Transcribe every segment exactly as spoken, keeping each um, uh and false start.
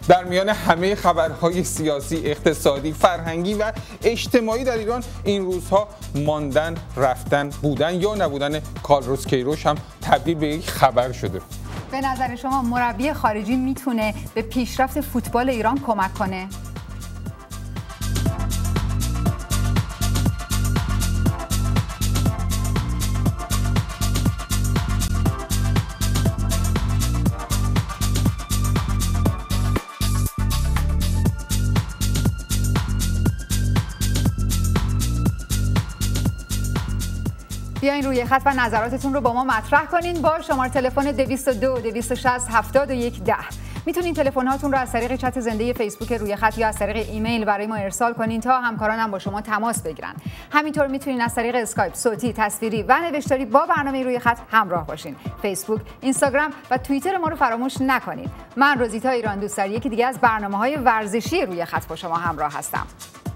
در میان همه خبرهای سیاسی، اقتصادی، فرهنگی و اجتماعی در ایران این روزها ماندن، رفتن، بودن یا نبودن کارلوس کیروش هم تبدیل به یک خبر شده. به نظر شما مربی خارجی میتونه به پیشرفت فوتبال ایران کمک کنه؟ بیاین روی خط و نظراتتون رو با ما مطرح کنین با شماره تلفن دویست و دو دویست و شصت هفتاد و یک ده. میتونین تلفن هاتون رو از طریق چت زنده فیسبوک روی خط یا از طریق ایمیل برای ما ارسال کنین تا همکاران هم با شما تماس بگیرن. همینطور میتونین از طریق اسکایپ صوتی، تصویری و نوشتاری با برنامه روی خط همراه باشین. فیسبوک، اینستاگرام و توییتر ما رو فراموش نکنید. من روزیتا ایران دوست در یکی دیگه از برنامه‌های ورزشی روی خط با شما همراه هستم.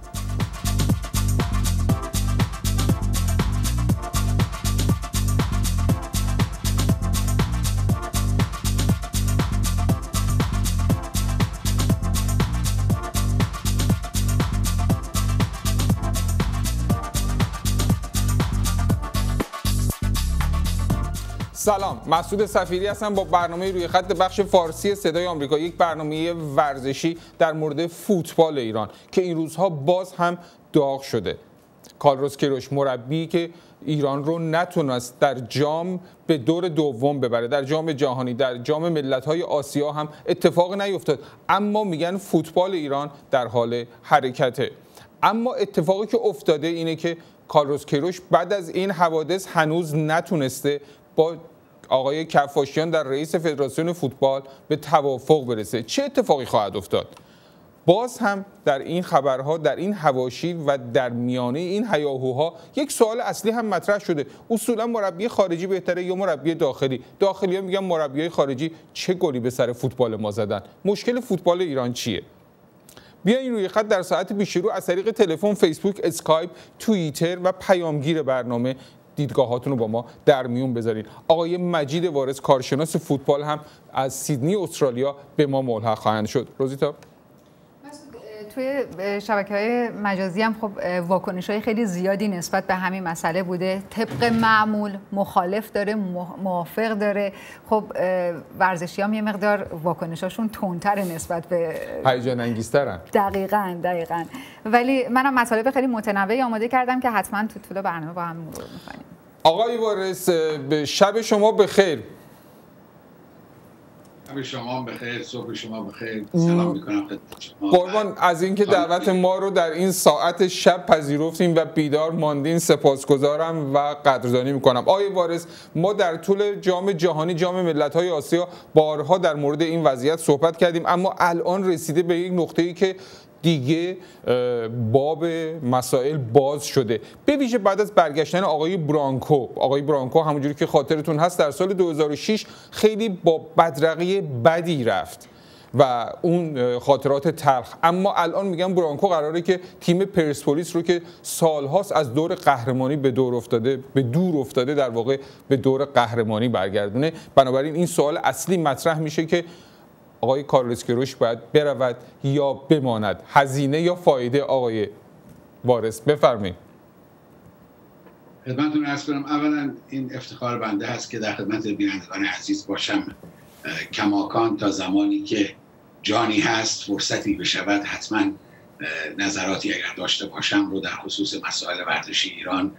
سلام، مسعود صفیری هستم با برنامه روی خط بخش فارسی صدای آمریکا، یک برنامه ورزشی در مورد فوتبال ایران که این روزها باز هم داغ شده. کارلوس کیروش، مربی که ایران رو نتونست در جام به دور دوم ببره، در جام جهانی، در جام ملت‌های آسیا هم اتفاق نیفتاد، اما میگن فوتبال ایران در حال حرکته. اما اتفاقی که افتاده اینه که کارلوس کیروش بعد از این حوادث هنوز نتونسته با آقای کفاشیان در رئیس فدراسیون فوتبال به توافق برسه. چه اتفاقی خواهد افتاد؟ باز هم در این خبرها، در این حواشی و در میانه این هیاهوها یک سوال اصلی هم مطرح شده. اصولا مربی خارجی بهتره یا مربی داخلی؟ داخلی‌ها میگن مربیای خارجی چه گلی به سر فوتبال ما زدن. مشکل فوتبال ایران چیه؟ بیاین روی خط در ساعت پیش رو از طریق تلفن، فیسبوک، اسکایپ، توییتر و پیامگیر برنامه دیدگاهاتون رو با ما در میون بذارین. آقای مجید وارث، کارشناس فوتبال، هم از سیدنی استرالیا به ما ملحق خواهند شد. روزیتا، توی شبکه‌های مجازی هم خب واکنش‌های خیلی زیادی نسبت به همین مسئله بوده. طبق معمول مخالف داره، موافق داره. خب ورزشی‌ها یه مقدار واکنشاشون تندتر نسبت به هیجان انگیزترن. دقیقاً دقیقاً. ولی منم مطالب خیلی متنوعی آماده کردم که حتما تو طول برنامه با هم مرور می‌کنیم. آقای وارث، شب شما بخیر. شب شما بخیر، صبح شما بخیر. سلام میکنم خدمت شما. قربان از اینکه دعوت ما رو در این ساعت شب پذیرفتیم و بیدار ماندین سپاسگزارم و قدردانی میکنم. آقای وارث، ما در طول جام جهانی، جام ملت‌های آسیا بارها در مورد این وضعیت صحبت کردیم، اما الان رسیده به یک نقطه‌ای که دیگه باب مسائل باز شده، به ویژه بعد از برگشتن آقای برانکو. آقای برانکو همونجوری که خاطرتون هست در سال دو هزار و شش خیلی با بدرقه بدی رفت و اون خاطرات تلخ. اما الان میگن برانکو قراره که تیم پرسپولیس رو که سالهاست از دور قهرمانی به دور افتاده به دور افتاده در واقع به دور قهرمانی برگردونه. بنابراین این سوال اصلی مطرح میشه که آقای کارلوس کیروش باید برود یا بماند؟ هزینه یا فایده؟ آقای وارث بفرمایید. خدمتتون عرض کنم اولا این افتخار بنده هست که در خدمت بینندگان عزیز باشم. کماکان تا زمانی که جانی هست، فرصتی بشود، حتما نظراتی اگر داشته باشم رو در خصوص مسائل ورزشی ایران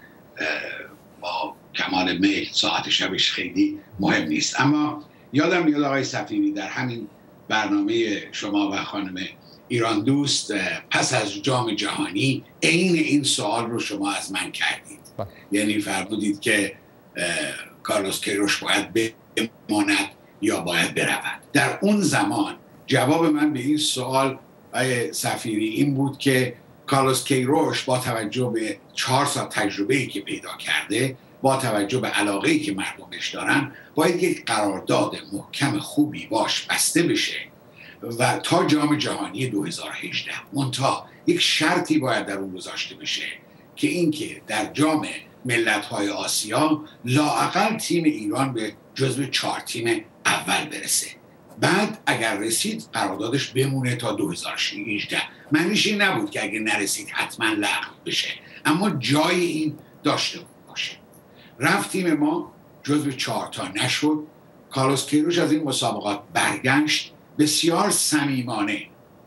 با کمال میل. ساعت شبش خیلی مهم نیست. اما یادم میاد آقای صفیری در همین برنامه شما و خانم ایران دوست پس از جام جهانی عین این سوال رو شما از من کردید. با. یعنی فرمودید که کارلوس کیروش باید بماند یا باید برود. در اون زمان جواب من به این سوال آقای صفیری این بود که کارلوس کیروش با توجه به چهار سال تجربه‌ای که پیدا کرده، با توجه به علاقه‌ای که مردمش دارن، باید یک قرارداد محکم خوبی باش بسته بشه و تا جام جهانی دو هزار و هجده منتها یک شرطی باید در اون گذاشته بشه که اینکه در جام ملت‌های آسیا لااقل تیم ایران به جزو چهار تیم اول برسه بعد اگر رسید قراردادش بمونه تا دو هزار و هجده. معنیش این نبود که اگر نرسید حتما لغو بشه، اما جای این داشته باشه. رفت تیم ما جزو چهار تا نشد. کارلوس کیروش از این مسابقات برگشت، بسیار صمیمانه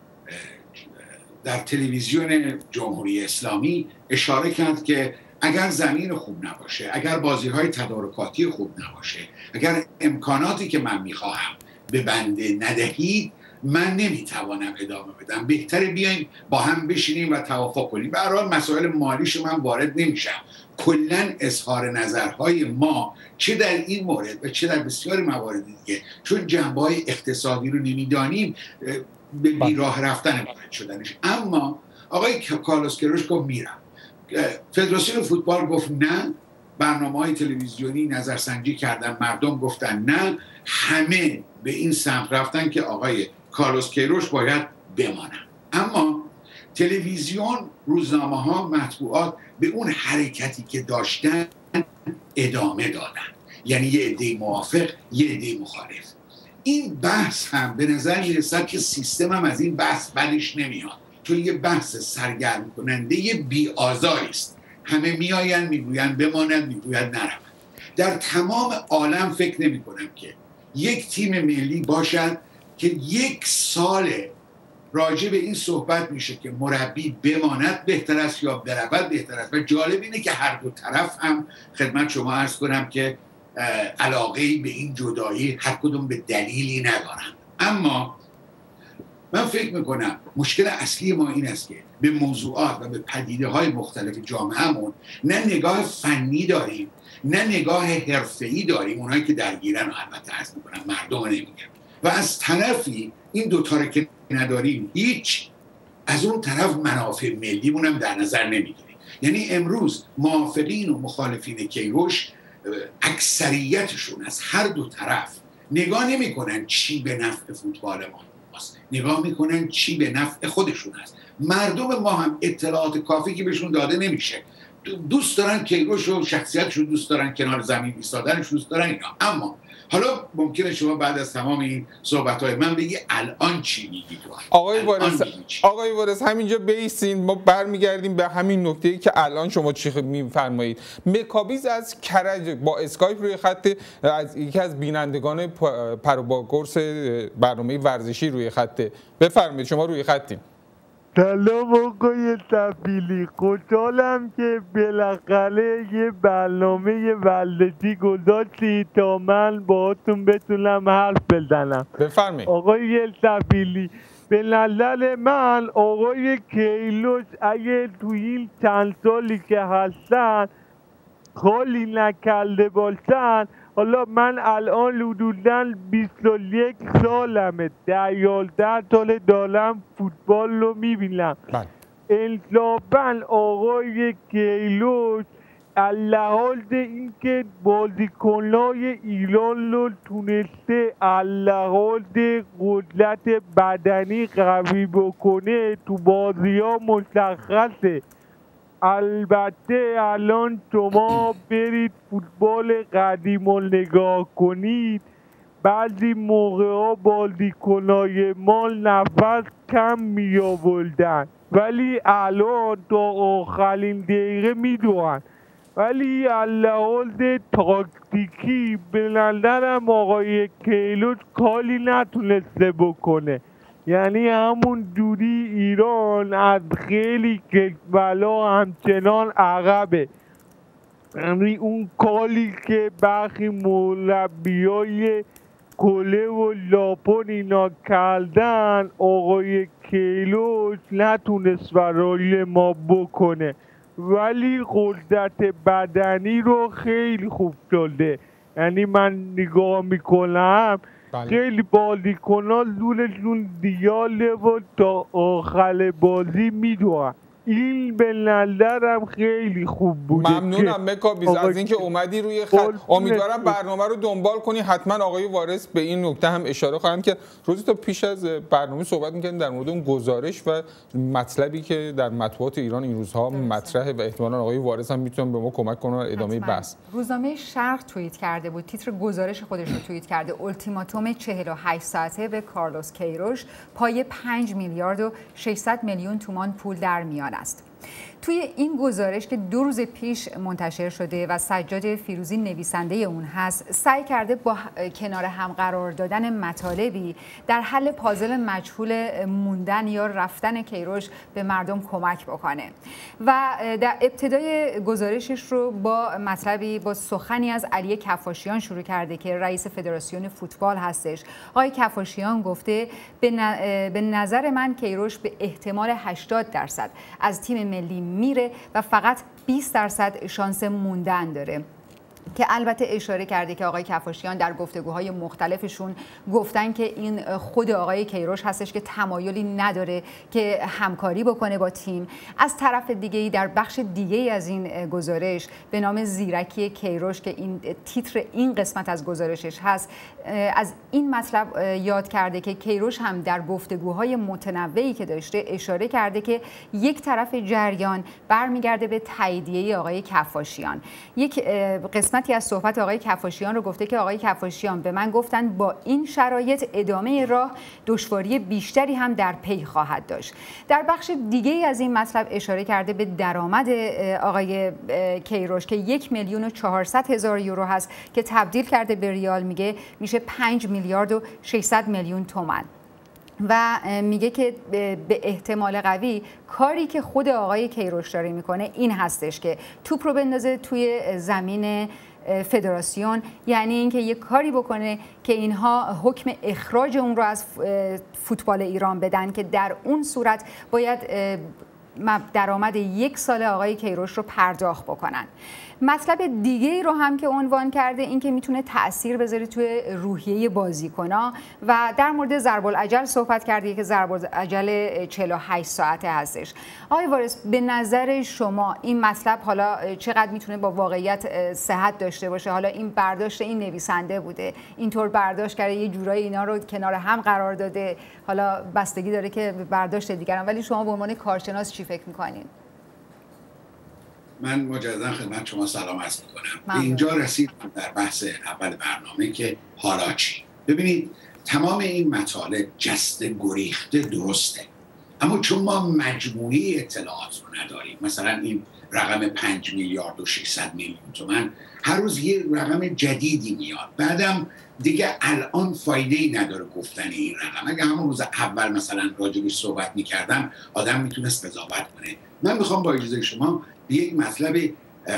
در تلویزیون جمهوری اسلامی اشاره کرد که اگر زمین خوب نباشه، اگر بازی‌های تدارکاتی خوب نباشه، اگر امکاناتی که من میخواهم به بنده ندهید، من نمیتوانم ادامه بدم. بهتره بیایم با هم بشینیم و توافق کنیم. به هر حال مسائل مالیشو من وارد نمیشم. کلاً اظهار نظرهای ما چه در این مورد و چه در بسیاری موارد دیگه، چون جنبه‌های اقتصادی رو نمیدانیم، به بیراه رفتن وارد شدنش. اما آقای کارلوس کیروش گفت میرم. فدراسیون فوتبال گفت نه. برنامه‌های تلویزیونی نظرسنجی کردن، مردم گفتن نه. همه به این سمت رفتن که آقای کارلوس کیروش باید بمانن. اما تلویزیون، روزنامه‌ها، مطبوعات به اون حرکتی که داشتن ادامه دادن، یعنی یه عده موافق، یه عده مخالف. این بحث هم به نظر میرسد که سیستم هم از این بحث بدش نمیاد، چون یه بحث سرگرم کننده بی آزاری است. همه میآیند میگویند بمانند، میگویند نروند. در تمام عالم فکر نمی کنم که یک تیم ملی باشد که یک سال راجع به این صحبت میشه که مربی بماند بهتر است یا برود بهتر است. و جالب اینه که هر دو طرف هم خدمت شما عرض کنم که علاقه‌ای به این جدایی هر کدوم به دلیلی ندارن. اما من فکر میکنم مشکل اصلی ما این است که به موضوعات و به پدیده‌های مختلف جامعهمون نه نگاه فنی داریم، نه نگاه حرفه‌ای داریم. اونایی که درگیرن البته عرض میکنم، مردم نمیگم. و از طرفی این دوتا رو که نداریم، هیچ از اون طرف منافع ملیمون هم در نظر نمیگیریم. یعنی امروز موافقین و مخالفین کیروش اکثریتشون از هر دو طرف نگاه نمیکنن چی به نفع فوتبال ما است، نگاه میکنن چی به نفع خودشون است. مردم ما هم اطلاعات کافی که بهشون داده نمیشه. دوست دارن کیروش و شخصیتش رو دوست دارن، کنار زمین ایستادنش دوست دارن اینا. اما حالا ممکنه شما بعد از تمام این صحبت‌های من بگی الان چی میگی تو؟ آقای وارث آقای وارث همینجا بیسین، ما برمیگردیم به همین نکته‌ای که الان شما چی میفرمایید. مکابیز از کرج با اسکایپ روی خط، از یکی از بینندگان پر با قرص برنامه ورزشی روی خط. بفرمایید، شما روی خطین. سلام آقای طفیلی، خوشحالم که بالاخره یه برنامه ورزشی گذاشتی تا من باهاتون بتونم حرف بزنم. بفرمایید. آقای طفیلی، به نظر من آقای کیروش اگه تو این چند سالی که هستن کاری نکرده باشن، حالا من الان حدوداً بیست و یک سالمه، در یازده سال دارم فوتبال رو میبینم. انصافاً آقای کیروش لحاظ اینکه بازیکن‌های ایران رو تونسته لحاظ قدرت بدنی قوی بکنه تو بازی‌ها مشخصه. البته الان شما برید فوتبال قدیم رو نگاه کنید، بعضی موقع ها بازیکنای ما نفس کم می آوردن ولی الان تا آخرین دقیقه می دوان. ولی لحاظ تاکتیکی به نظرم آقای کیروش کاری نتونسته بکنه. یعنی همون جوری ایران از خیلی کشورها همچنان عقبه. یعنی اون کاری که برخی مربیای کره و ژاپن اینا کردن آقای کیروش نتونست برای ما بکنه، ولی قدرت بدنی رو خیلی خوب شده. یعنی من نگاه میکنم خیلی بازیکن‌ها زورشون دیاله و تا آخر بازی میدوئن. این به نظرم خیلی خوب بوده. ممنونم مکابیز از اینکه اومدی روی خط. امیدوارم برنامه رو دنبال کنی. حتما آقای وارث به این نکته هم اشاره خواهند که روزی تا پیش از برنامه صحبت می‌کردیم در مورد اون گزارش و مطلبی که در مطبوعات ایران این روزها مطرحه و احتمالاً آقای وارث هم میتونن به ما کمک کنن در ادامه بحث. روزنامه شرق توییت کرده بود، تیتر گزارش خودش رو توییت کرده، التیماتوم چهل و هشت ساعته به کارلوس کیروش، پای پنج میلیارد و ششصد میلیون تومان پول در میان است. توی این گزارش که دو روز پیش منتشر شده و سجاد فیروزی نویسنده اون هست، سعی کرده با کنار هم قرار دادن مطالبی در حل پازل مجهول موندن یا رفتن کیروش به مردم کمک بکنه و در ابتدای گزارشش رو با مطلبی با سخنی از علی کفاشیان شروع کرده که رئیس فدراسیون فوتبال هستش. آقای کفاشیان گفته به نظر من کیروش به احتمال هشتاد درصد از تیم ملی میره و فقط بیست درصد شانس موندن داره، که البته اشاره کرده که آقای کفاشیان در گفتگوهای مختلفشون گفتن که این خود آقای کیروش هستش که تمایلی نداره که همکاری بکنه با تیم. از طرف دیگه‌ای در بخش دیگه‌ای از این گزارش به نام زیرکی کیروش که این تیتر این قسمت از گزارشش هست، از این مطلب یاد کرده که کیروش هم در گفتگوهای متنوعی که داشته اشاره کرده که یک طرف جریان برمیگرده به تاییدیه آقای کفاشیان. یک قسمتی از صحبت آقای کفاشیان رو گفته که آقای کفاشیان به من گفتن با این شرایط ادامه راه دشواری بیشتری هم در پی خواهد داشت. در بخش دیگه از این مطلب اشاره کرده به درآمد آقای کیروش که یک میلیون و چهارصد هزار یورو هست که تبدیل کرده به ریال میگه میشه پنج میلیارد و ششصد میلیون تومان و میگه که به احتمال قوی کاری که خود آقای کیروش داره میکنه این هستش که توپ رو بندازه توی زمین فدراسیون، یعنی اینکه یک کاری بکنه که اینها حکم اخراج اون رو از فوتبال ایران بدن که در اون صورت باید درآمد یک سال آقای کیروش رو پرداخت بکنن. مطلب دیگه ای رو هم که عنوان کرده این که میتونه تأثیر بذاره توی روحیه بازیکن‌ها و در مورد ضرب العجل صحبت کرده که ضرب العجل چهل و هشت ساعته هستش. آقای وارث به نظر شما این مطلب حالا چقدر میتونه با واقعیت صحت داشته باشه؟ حالا این برداشت این نویسنده بوده، اینطور برداشت کرده، یه جورایی اینا رو کنار هم قرار داده، حالا بستگی داره که برداشت دیگران، ولی شما به عنوان کارشناس چی فکر میکنین؟ من مجددا خدمت شما سلام عرض می‌کنم. به اینجا رسیدم در بحث اول برنامه که حالا چی؟ ببینید تمام این مطالب جست گریخته درسته، اما چون ما مجموعه اطلاعات رو نداریم، مثلا این رقم پنج میلیارد و ششصد میلیون تومان هر روز یه رقم جدیدی میاد، بعدم دیگه الان فایده‌ای نداره گفتن این رقم. اگه همون روز اول مثلا راجبش صحبت می‌کردم آدم میتونست قضاوت کنه. من میخوام با اجازه شما به یک مطلب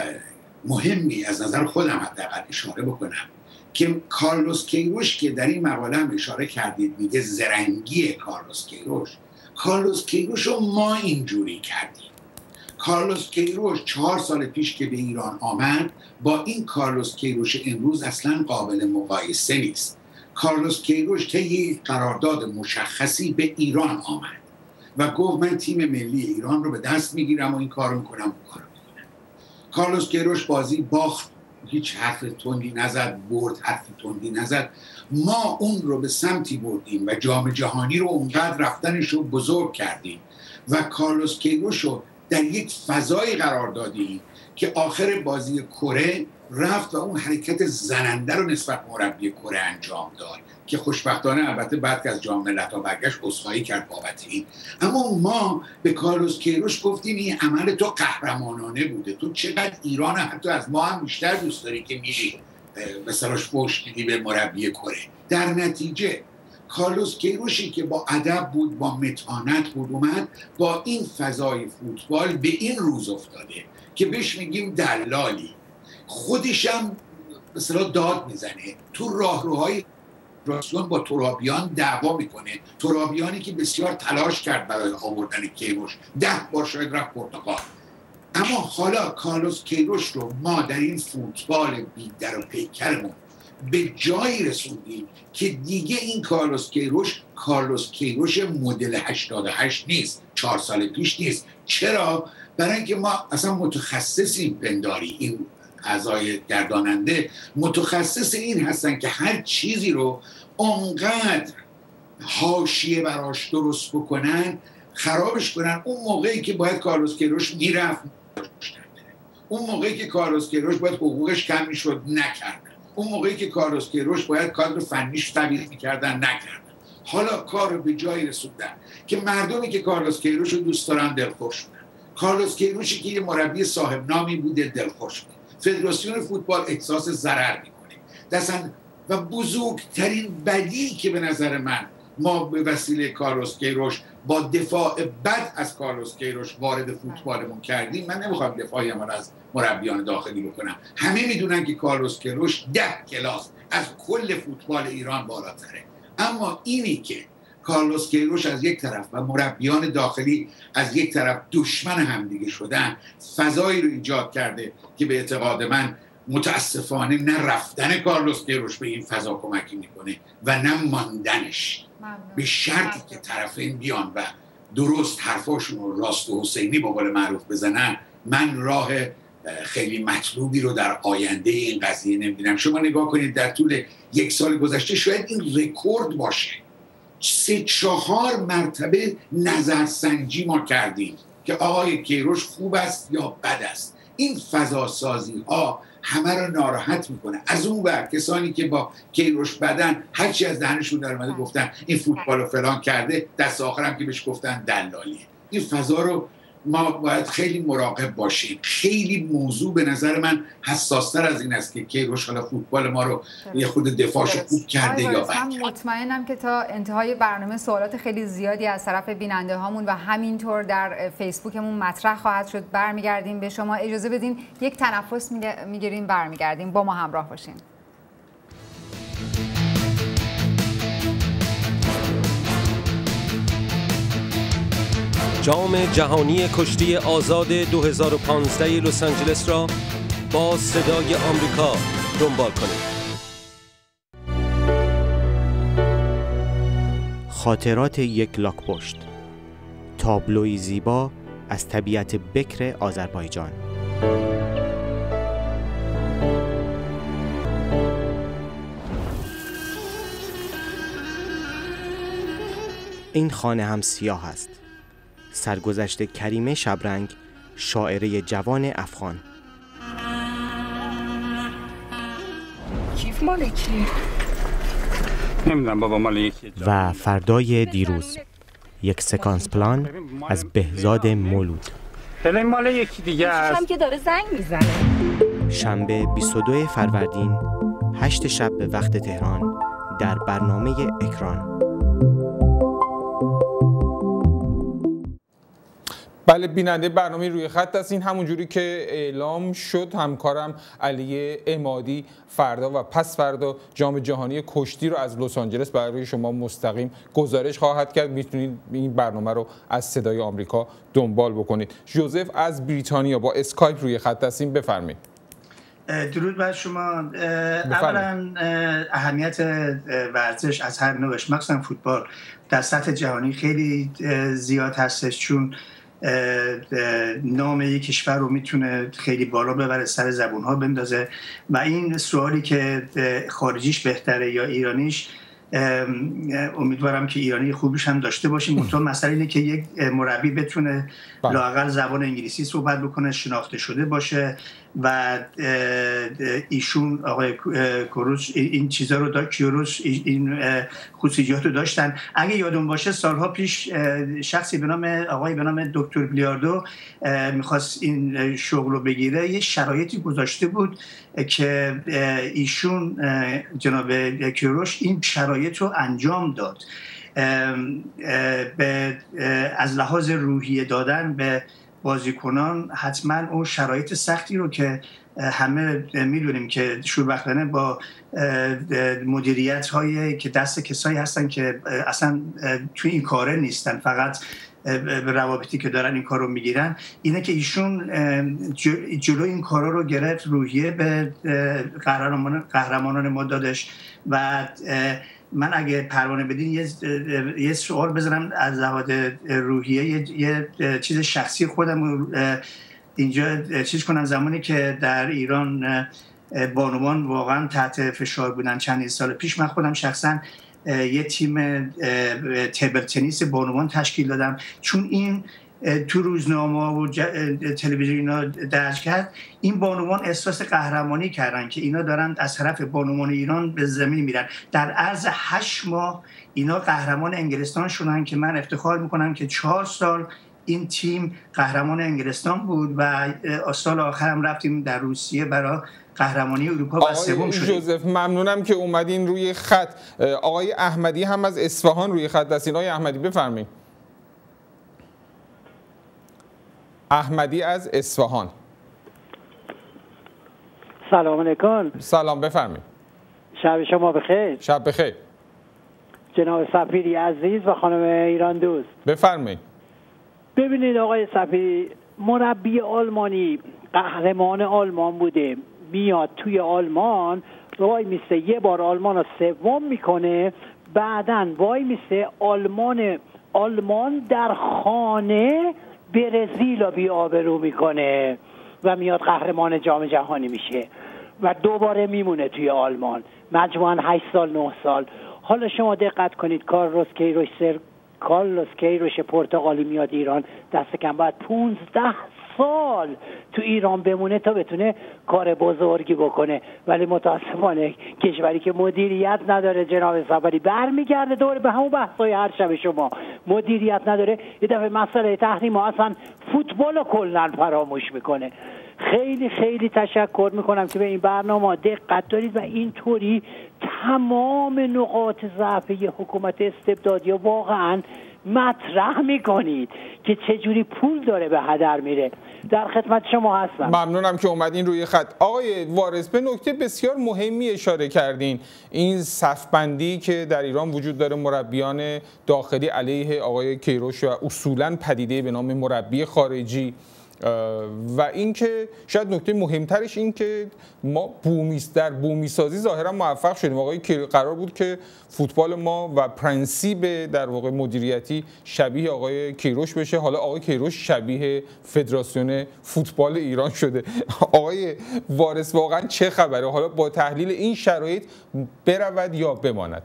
مهمی از نظر خودم حداقل اشاره بکنم که کارلوس کیروش که در این مقاله هم اشاره کردید میگه زرنگی کارلوس کیروش. کارلوس کیروش رو ما اینجوری کردیم. کارلوس کیروش چهار سال پیش که به ایران آمد با این کارلوس کیروش امروز اصلا قابل مقایسه نیست. کارلوس کیروش طی یک قرارداد مشخصی به ایران آمد و گفت من تیم ملی ایران رو به دست میگیرم و این کار رو میکنم و کار رو میکنم. کارلوس کیروش بازی باخت، هیچ حرف تندی نزد، برد حرف تندی نزد. ما اون رو به سمتی بردیم و جام جهانی رو اونقدر رفتنش رو بزرگ کردیم و کارلوس کیروش رو در یک فضایی قرار دادیم که آخر بازی کره رفت و اون حرکت زننده رو نسبت به مربی کره انجام داد که خوشبختانه البته بعد که از جام ملت‌ها برگشت عذرخواهی کرد بابت این. اما ما به کارلوس کیروش گفتیم این عمل تو قهرمانانه بوده، تو چقدر ایران حتی از ما هم بیشتر دوست داری که میری مثلاش فوش دیدی به مربی کره. در نتیجه کارلوس کیروشی که با ادب بود، با متانت بود، اومد با این فضای فوتبال به این روز افتاده که بهش میگیم دلالی. خودشم مثلا داد میزنه تو راهروهای فدراسیون با ترابیان دعوا میکنه، ترابیانی که بسیار تلاش کرد برای آوردن کیروش، ده بار شاید رفت پرتغال. اما حالا کارلوس کیروش رو ما در این فوتبال بی در و پیکرمون به جایی رسوندیم که دیگه این کارلوس کیروش کارلوس کیروش مدل هشتاد و هشت نیست، چهار سال پیش نیست. چرا؟ برای اینکه ما اصلا متخصصیم، پنداری این اعضای گرداننده متخصص این هستن که هر چیزی رو اونقدر حاشیه براش درست بکنن، خرابش کنن. اون موقعی که باید کارلوس کیروش میرفت، اون موقعی که کارلوس کیروش باید حقوقش کم میشد، نکردن. اون موقعی که کارلوس کیروش باید کادر فنیش تبدیل میکردن، نکردن. حالا کار رو به جایی رسوندن که مردمی که کارلوس کیروش رو دوست دارن دلخوش شدن. کارلوس کیروشی که یه مربی صاحب نامی بوده دلخوش شده. فدراسیون فوتبال احساس ضرر میکنه. دستن و بزرگترین بدی که به نظر من ما به وسیله کارلوس کیروش با دفاع بد از کارلوس کیروش وارد فوتبالمون کردیم، من نمیخوام دفاعی من از مربیان داخلی بکنم، همه میدونن که کارلوس کیروش ده کلاس از کل فوتبال ایران بالاتره. اما اینی که کارلوس کیروش از یک طرف و مربیان داخلی از یک طرف دشمن همدیگه شدن، فضایی رو ایجاد کرده که به اعتقاد من متاسفانه نه رفتن کارلوس کیروش به این فضا کمکی میکنه و نه ماندنش. به شرطی که طرفین بیان و درست حرفاشون رو راست و حسینی با قول معروف بزنن، من راه خیلی مطلوبی رو در آینده این قضیه نمیبینم. شما نگاه کنید در طول یک سال گذشته شاید این رکورد باشه، سه چهار مرتبه نظرسنجی ما کردیم که آقای کیروش خوب است یا بد است. این فضا سازی ها همه رو ناراحت میکنه. از اون ور کسانی که با کیروش بدن، هرچی از دهنشون در اومده گفتن این فوتبال رو فلان کرده، دست آخرم که بهش گفتن دلالیه. این فضا رو ما باید خیلی مراقب باشیم. خیلی موضوع به نظر من حساستر از این است که کیروش حالا فوتبال ما رو یه خود دفاعش خوب کرده یا بد. من مطمئنم که تا انتهای برنامه سوالات خیلی زیادی از طرف بیننده هامون و همینطور در فیسبوکمون مطرح خواهد شد. برمیگردیم به شما. اجازه بدین یک تنفس میگیریم، برمیگردیم. با ما همراه باشین. جام جهانی کشتی آزاد دو هزار و پانزده لس آنجلس را با صدای آمریکا دنبال کنید. خاطرات یک لاک‌پشت، تابلوی زیبا از طبیعت بکر آذربایجان. این خانه هم سیاه است. سرگذشت کریمه شبرنگ، شاعره جوان افغان. کیف مال کی؟ نمیدونم بابا، مال یکی. و فردای دیروز، یک سکانس پلان از بهزاد مولود. خیلی مال یکی دیگه است. هم که داره زنگ میزنه. شنبه بیست و دو فروردین، هشت شب به وقت تهران، در برنامه اکران. بله، بیننده برنامه روی خط است. این همون جوری که اعلام شد، همکارم علی عمادی فردا و پس فردا جام جهانی کشتی رو از لس آنجلس برای شما مستقیم گزارش خواهد کرد. میتونید این برنامه رو از صدای آمریکا دنبال بکنید. جوزف از بریتانیا با اسکایپ روی خط هستیم، بفرمایید. درود بر شما. اولا اهمیت ورزش از هر نوعش، مخصوصا فوتبال، در سطح جهانی خیلی زیاد هستش، چون نام یک کشور رو میتونه خیلی بالا ببره، سر زبونها بندازه. و این سوالی که خارجیش بهتره یا ایرانیش، امیدوارم که ایرانی خوبیش هم داشته باشیم. منتها مسئله اینه که یک مربی بتونه لااقل زبان انگلیسی صحبت بکنه، شناخته شده باشه. و ایشون آقای کوروش این چیزا رو داشت، کیروش این خصوصیات رو داشتن. اگه یادون باشه سالها پیش شخصی به نام آقای به نام دکتر بلیاردو میخواست این شغل رو بگیره، یه شرایطی گذاشته بود که ایشون جناب کیروش این شرایط رو انجام داد. به از لحاظ روحیه دادن به بازیکنان حتما اون شرایط سختی رو که همه میدونیم که شوربختانه با مدیریت هایی که دست کسایی هستن که اصلا توی این کاره نیستن، فقط به روابطی که دارن این کار رو میگیرن، اینه که ایشون جلو این کارا رو گرفت، روحیه به قهرمان قهرمانان ما دادش. و من اگه پروانه بدین یه, یه سوال بزنم از لحاظ روحیه، یه, یه چیز شخصی خودم اینجا چیز کنم. زمانی که در ایران بانوان واقعا تحت فشار بودن چندین سال پیش، من خودم شخصا یه تیم تیبل تنیس بانوان تشکیل دادم، چون این تو روزنامه و تلویزیون درج کرد. این بانوان احساس قهرمانی کردن که اینا دارن از طرف بانوان ایران به زمین میرن. در عرض هشت ماه اینا قهرمان انگلستان شدن که من افتخار میکنم که چهار سال این تیم قهرمان انگلستان بود و سال آخرم رفتیم در روسیه برای قهرمانی اروپا و سوم شدیم. جوزف ممنونم که اومدین روی خط. آقای احمدی هم از اصفهان روی خط هستین. آقای احمدی بفرمایید. احمدی از اصفهان. سلام علیکم. سلام بفرمایید. شب شما بخیر. شب بخیر. جناب سفیری عزیز و خانم ایران دوست بفرمایید. ببینید آقای سفیری، مربی آلمانی قهرمان آلمان بوده، میاد توی آلمان وای میسته، یه بار آلمان رو سوم میکنه، بعدن وای میسته آلمان آلمان در خانه برزیل رو بی آبرو میکنه و میاد قهرمان جام جهانی میشه و دوباره میمونه توی آلمان مجموعاً هشت سال نه سال. حالا شما دقت کنید، کارلوس کیروش سر کارلوس کیروش پرتغالی میاد ایران، دست کم باید پونزده سال تو ایران بمونه تا بتونه کار بزرگی بکنه، ولی متاسفانه کشوری که مدیریت نداره جناب سفری برمیگرده دوره به همون بحثای هر شب شما. مدیریت نداره، یه دفعه مسئله تحریم ها اصلا فوتبال رو کلن فراموش میکنه. خیلی خیلی تشکر میکنم که به این برنامه دقت دارید و اینطوری تمام نقاط ضعف حکومت استبدادی واقعا مطرح میکنید که چجوری پول داره به هدر میره. در خدمت شما هستم. ممنونم که اومدین روی خط. آقای وارث، به نکته بسیار مهمی اشاره کردین، این صفبندی که در ایران وجود داره، مربیان داخلی علیه آقای کیروش و اصولاً پدیده به نام مربی خارجی، و اینکه شاید نکته مهمترش این که ما بومیست در بومی سازی ظاهرا موفق شدیم. آقای قرار بود که فوتبال ما و پرنسیب در واقع مدیریتی شبیه آقای کیروش بشه، حالا آقای کیروش شبیه فدراسیون فوتبال ایران شده. آقای وارث واقعا چه خبره؟ حالا با تحلیل این شرایط برود یا بماند؟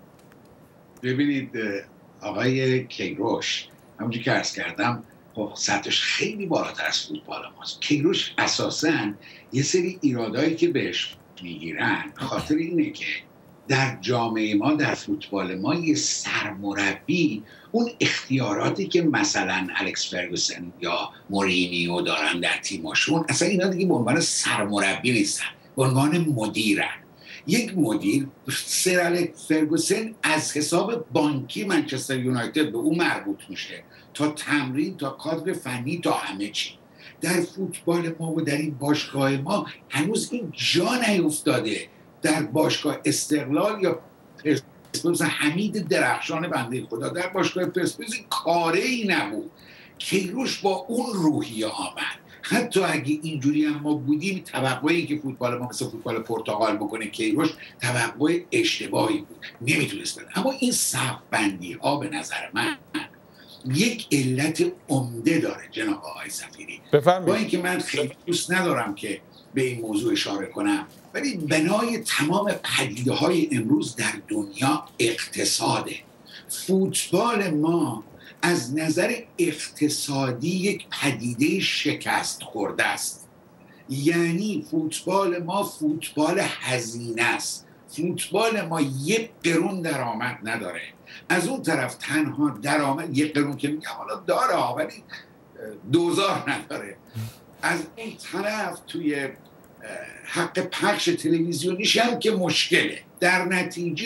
ببینید آقای کیروش همونجوری که عرض کردم خب سطحش خیلی بالاتر از فوتبال ماست. کیروش اساساً یه سری ایرادایی که بهش میگیرن خاطر اینه که در جامعه ما، در فوتبال ما، یه سرمربی اون اختیاراتی که مثلا الکس فرگوسن یا مورینیو دارن در تیماشون، اصلا اینا دیگه به عنوان سرمربی نیستن، به عنوان مدیرن. یک مدیر، سر الکس فرگوسن از حساب بانکی منچستر یونایتد به اون مربوط میشه، تا تمرین، تا کادر فنی، تا همه چی. در فوتبال ما و در این باشگاه ما هنوز این جا نیفتاده. در باشگاه استقلال یا پرسپولیس حمید درخشان بنده خدا، در باشگاه پرسپولیس کاری ای نبود. کیروش با اون روحیه آمد. حتی اگه اینجوری هم ما بودیم، توقعی که فوتبال ما مثل فوتبال پرتغال بکنه کیروش توقع اشتباهی بود، نمیتونست بده. اما این صف‌بندی ها به نظر من یک علت عمده داره جناب آقای سفیری. بفرمایید. با اینکه من خیلی دوست ندارم که به این موضوع اشاره کنم، ولی بنای تمام پدیده های امروز در دنیا اقتصاده. فوتبال ما از نظر اقتصادی یک پدیده شکست خورده است. یعنی فوتبال ما فوتبال هزینه است. فوتبال ما یک قرون درآمد نداره. از اون طرف تنها درآمد، یک قرون که میگه حالا داره ولی دوزار نداره. از این طرف توی حق پخش تلویزیونیش هم که مشکله. در نتیجه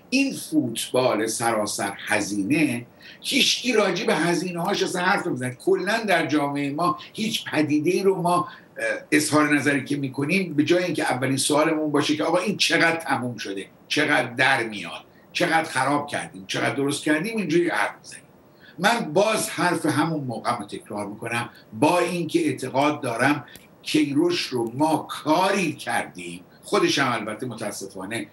این فوتبال سراسر هزینه هیچکی راجع به هزینه هاش اصلا حرف نمیزنه. کلا در جامعه ما هیچ پدیده ای رو ما اظهار نظری که میکنیم به جای اینکه اولین سوالمون باشه که آقا این چقدر تموم شده، چقدر در میاد، چقدر خراب کردیم، چقدر درست کردیم، اینجوری حرف میزنیم. من باز حرف همون موقع رو تکرار میکنم، با اینکه اعتقاد دارم کیروش رو ما کاری کردیم، خودش هم البته متاسفانه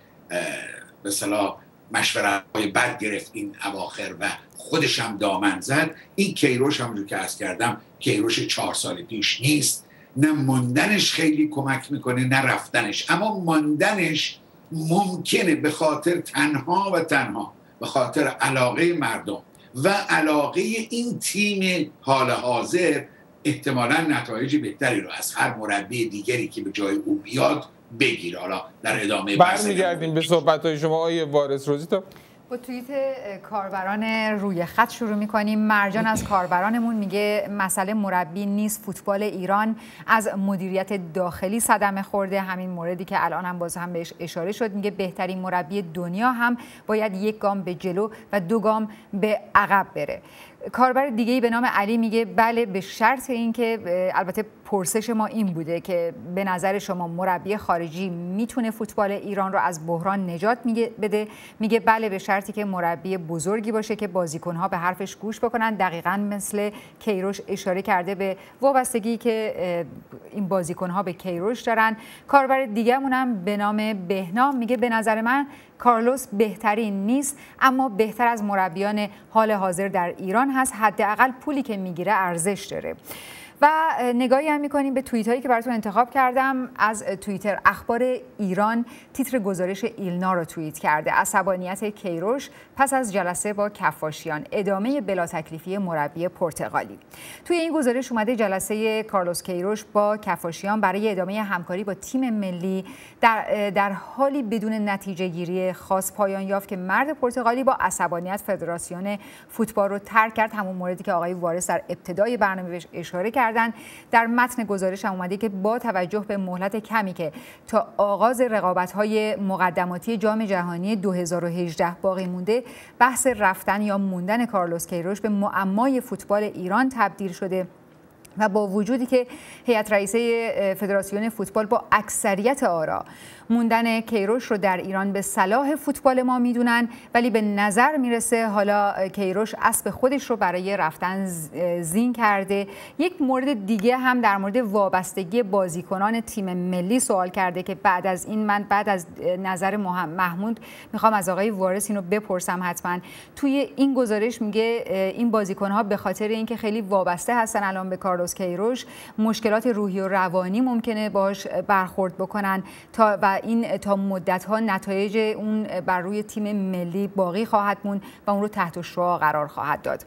به اصطلاح مشورت‌های بد گرفت این اواخر و خودش هم دامن زد. این کیروش همونجور که عرض کردم کیروش چهار سال پیش نیست. نه ماندنش خیلی کمک میکنه نه رفتنش، اما ماندنش ممکنه به خاطر تنها و تنها به خاطر علاقه مردم و علاقه این تیم حال حاضر احتمالاً نتایج بهتری رو از هر مربی دیگری که به جای او بیاد بگیره. حالا در ادامه برمیگردیم به صحبت‌های شما آقای وارث روزیتا. با توییت کاربران روی خط شروع می‌کنیم. مرجان از کاربرانمون میگه مسئله مربی نیست، فوتبال ایران از مدیریت داخلی صدمه خورده. همین موردی که الان هم باز هم بهش اشاره شد. میگه بهترین مربی دنیا هم باید یک گام به جلو و دو گام به عقب بره. کاربر دیگه‌ای به نام علی میگه بله، به شرط اینکه البته پرسش ما این بوده که به نظر شما مربی خارجی میتونه فوتبال ایران رو از بحران نجات بده. میگه بله، به شرطی که مربی بزرگی باشه که بازیکن‌ها به حرفش گوش بکنن. دقیقاً مثل کیروش اشاره کرده به وابستگی که این بازیکن‌ها به کیروش دارن. کاربر دیگه‌مون هم به نام بهنام میگه به نظر من کارلوس بهترین نیست، اما بهتر از مربیان حال حاضر در ایران هست. حداقل پولی که میگیره ارزش داره. و نگاهی هم میکنیم به توییت هایی که براتون انتخاب کردم. از توییتر اخبار ایران تیتر گزارش ایلنا رو توییت کرده. عصبانیت کیروش پس از جلسه با کفاشیان، ادامه بلا تکلیفی مربی پرتغالی. توی این گزارش اومده جلسه کارلوس کیروش با کفاشیان برای ادامه همکاری با تیم ملی در, در حالی بدون نتیجه گیری خاص پایان یافت که مرد پرتغالی با عصبانیت فدراسیون فوتبال رو ترک کرد. همون موردی که آقای وارث در ابتدای برنامه بهش اشاره کرد. در متن گزارش هم اومده که با توجه به مهلت کمی که تا آغاز رقابت‌های مقدماتی جام جهانی دو هزار و هجده باقی مونده، بحث رفتن یا موندن کارلوس کیروش به معمای فوتبال ایران تبدیل شده و با وجودی که هیئت رئیسه فدراسیون فوتبال با اکثریت آرا موندن کیروش رو در ایران به صلاح فوتبال ما میدونن، ولی به نظر میرسه حالا کیروش اسب خودش رو برای رفتن زین کرده. یک مورد دیگه هم در مورد وابستگی بازیکنان تیم ملی سوال کرده که بعد از این من بعد از نظر محمود میخوام از آقای وارث اینو بپرسم حتما. توی این گزارش میگه این بازیکن‌ها به خاطر اینکه خیلی وابسته هستن الان به کارلوس کیروش، مشکلات روحی و روانی ممکنه باهاش برخورد بکنن تا و این تا مدت‌ها نتایج اون بر روی تیم ملی باقی خواهد موند و اون رو تحت شعاع قرار خواهد داد.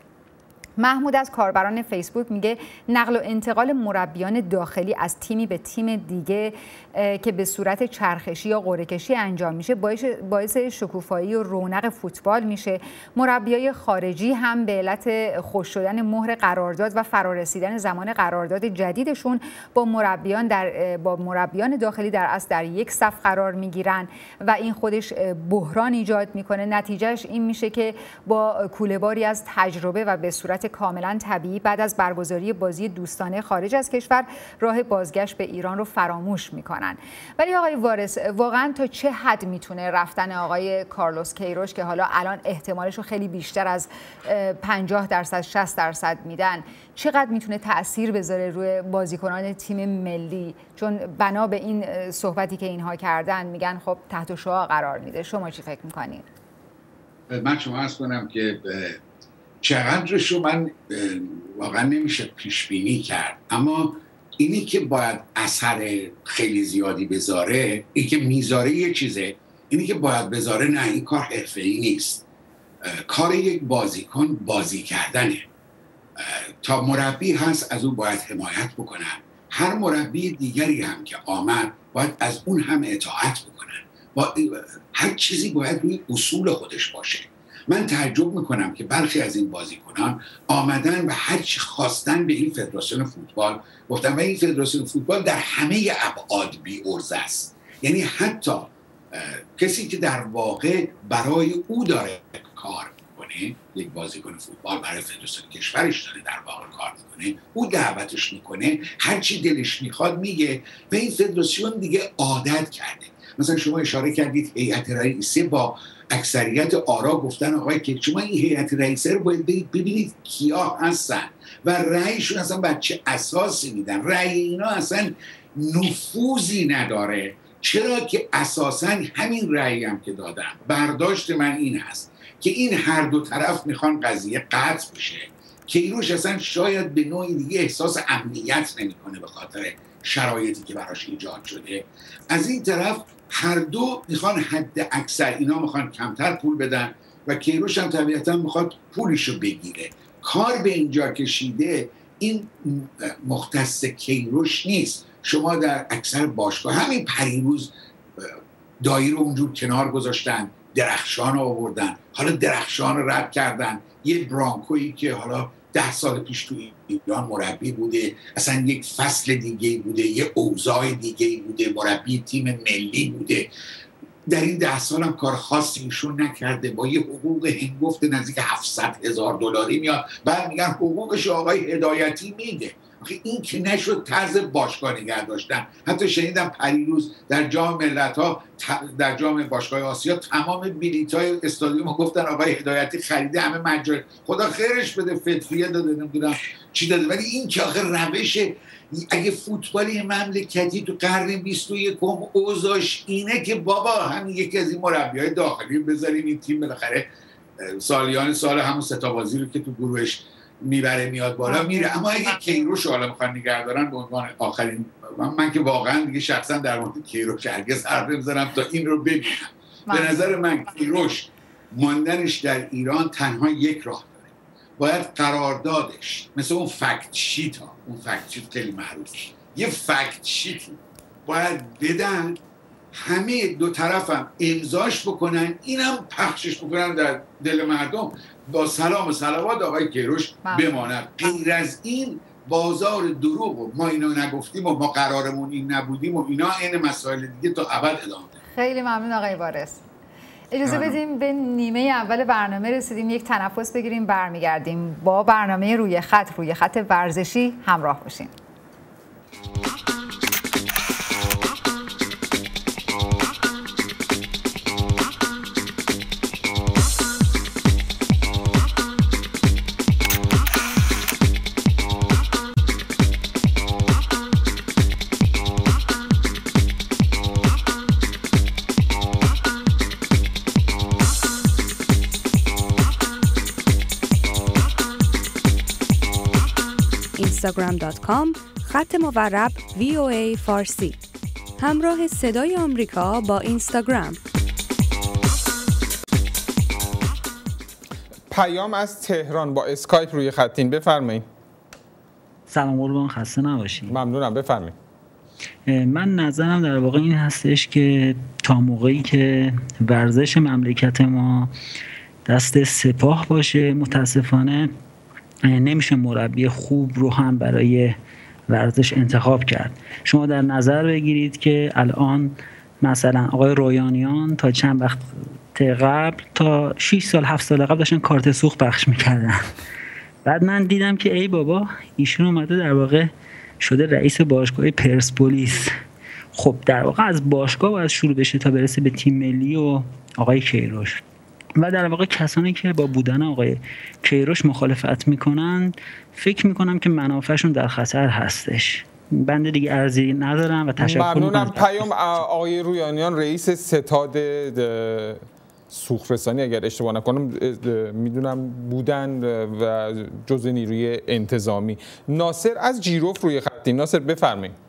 محمود از کاربران فیسبوک میگه نقل و انتقال مربیان داخلی از تیمی به تیم دیگه که به صورت چرخشی یا قرعه کشی انجام میشه باعث شکوفایی و رونق فوتبال میشه. مربیای خارجی هم به علت خوش شدن مهر قرارداد و فرارسیدن زمان قرارداد جدیدشون با مربیان در با مربیان داخلی در اصل در یک صف قرار میگیرن و این خودش بحران ایجاد میکنه. نتیجهش این میشه که با کوله‌باری از تجربه و به صورت کاملا طبیعی بعد از برگزاری بازی دوستانه خارج از کشور راه بازگشت به ایران رو فراموش میکنن. ولی آقای وارث، واقعا تا چه حد میتونه رفتن آقای کارلوس کیروش که حالا الان احتمالش رو خیلی بیشتر از پنجاه درصد شصت درصد میدن، چقدر میتونه تأثیر بذاره روی بازیکنان تیم ملی؟ چون بنا به این صحبتی که اینها کردن میگن خب تحت شعاع قرار میده. شما چی فکر میکنید؟ من شما عرض کنم که چقدرش رو من واقعا نمیشه پیش بینی کرد، اما اینی که باید اثر خیلی زیادی بذاره، اینی که میذاره یه چیزه، اینی که باید بذاره نه، این کار حرفه‌ای نیست. کار یک بازیکن بازی کردنه. تا مربی هست از اون باید حمایت بکنن. هر مربی دیگری هم که آمد باید از اون هم اطاعت بکنن. با هر چیزی باید روی اصول خودش باشه. من تعجب میکنم که برخی از این بازیکنان آمدن و هر چی خواستن به این فدراسیون فوتبال گفتن و این فدراسیون فوتبال در همه ابعاد بی ارزه است. یعنی حتی کسی که در واقع برای او داره کار میکنه، یک بازیکن فوتبال برای فدراسیون کشورش داره در واقع کار میکنه، او دعوتش میکنه، هر چی دلش میخواد میگه و این فدراسیون دیگه عادت کرده. مثلا شما اشاره کردید هیئت رئیسه با اکثریت آرا گفتن آقای که شما این هیئت رئیسه رو باید ببینید کیا هستن و رأیشون اصلا بر چه اساسی میدن. رأی اینا اصلا نفوذی نداره، چرا که اساسا همین رأی هم که دادن برداشت من این هست که این هر دو طرف میخوان قضیه قطع بشه. کیروش اصلا شاید به نوعی دیگه احساس امنیت نمیکنه به خاطر شرایطی که براش ایجاد شده. از این طرف هر دو میخوان حد اکثر، اینا میخوان کمتر پول بدن و کیروش هم طبیعتا میخواد پولشو بگیره. کار به اینجا کشیده، این مختص کیروش نیست. شما در اکثر باشگاه همین پریروز دایی رو اونجور کنار گذاشتن، درخشان رو آوردن، حالا درخشان رو رد کردن. یه برانکویی که حالا ده سال پیش تو ایران مربی بوده، اصلا یک فصل دیگه بوده، یه اوضاع دیگه بوده، مربی تیم ملی بوده، در این ده سال هم کار خاصی ایشون نکرده، با یه حقوق هنگفت نزدیک هفتصد هزار دلاری میاد، بعد میگن حقوقش آقای هدایتی میده. این که نشد طرز باشگاه نگه داشتن. حتی شنیدم پریروز در جام ملت‌ها، در جام باشگاه آسیا، تمام بلیط‌های استادیوم گفتن آقای هدایتی خریده، همه مجانی، خدا خیرش بده، فطریه داده، نمیدونم چی داده. ولی این که آخه روش، اگه فوتبالی مملکتی تو قرن بیست و یکم اوضاعش اینه که بابا همین یکی از این مربیای داخلی بذاریم این تیم بالاخره سالیان سال همون ستا بازی رو که تو گروهش میبره میاد بالا میره. اما اگه کیروش حالا میخوان نگه دارن به عنوان آخرین، من, من که واقعا دیگه شخصا در مورد کیروش هرگز حرف نمیزنم تا این رو ببینم. به نظر من کیروش ماندنش در ایران تنها یک راه داره، باید قراردادش مثل اون فکت شیت ها، اون فکت شیت خیلی معروفه، یه فکت شیتی باید بدن، همه دو طرف هم امضاش بکنن، اینم پخشش بکنن در دل مردم، با سلام و صلوات آقای کیروش بماند. غیر از این بازار دروغ و ما اینو نگفتیم و ما قرارمون این نبودیم و اینا این مسائل دیگه تا ابد ادامه. خیلی ممنون آقای وارث. اجازه بدیم به نیمه اول برنامه رسیدیم، یک تنفس بگیریم، برمیگردیم با برنامه روی خط روی خط ورزشی همراه باشین. اینستاگرام دات کام خط مورب وی او ای فارسی. همراه صدای آمریکا با اینستاگرام. پیام از تهران با اسکایپ روی خطین، بفرمایید. سلام قربان، خسته نباشید. ممنونم، بفرمایید. من نظرم در واقع این هستش که تا موقعی که ورزش مملکت ما دست سپاه باشه، متاسفانه نمیشه مربی خوب رو هم برای ورزش انتخاب کرد. شما در نظر بگیرید که الان مثلا آقای رویانیان تا چند وقت قبل، تا شش سال هفت سال قبل داشتن کارت سوخت پخش میکردن. بعد من دیدم که ای بابا ایشون اومده در واقع شده رئیس باشگاه پرسپولیس. خب در واقع از باشگاه باید شروع بشه تا برسه به تیم ملی و آقای کیروش. و در واقع کسانی که با بودن آقای کیروش مخالفت میکنن، فکر میکنم که منافعشون در خطر هستش. بنده دیگه عرضی ندارم و تشکر میکنم. ممنونم. پیام آقای رویانیان رئیس ستاد سوخت‌رسانی اگر اشتباه نکنم میدونم بودن و جزء نیروی انتظامی. ناصر از جیروف روی خطیم. ناصر بفرمایید.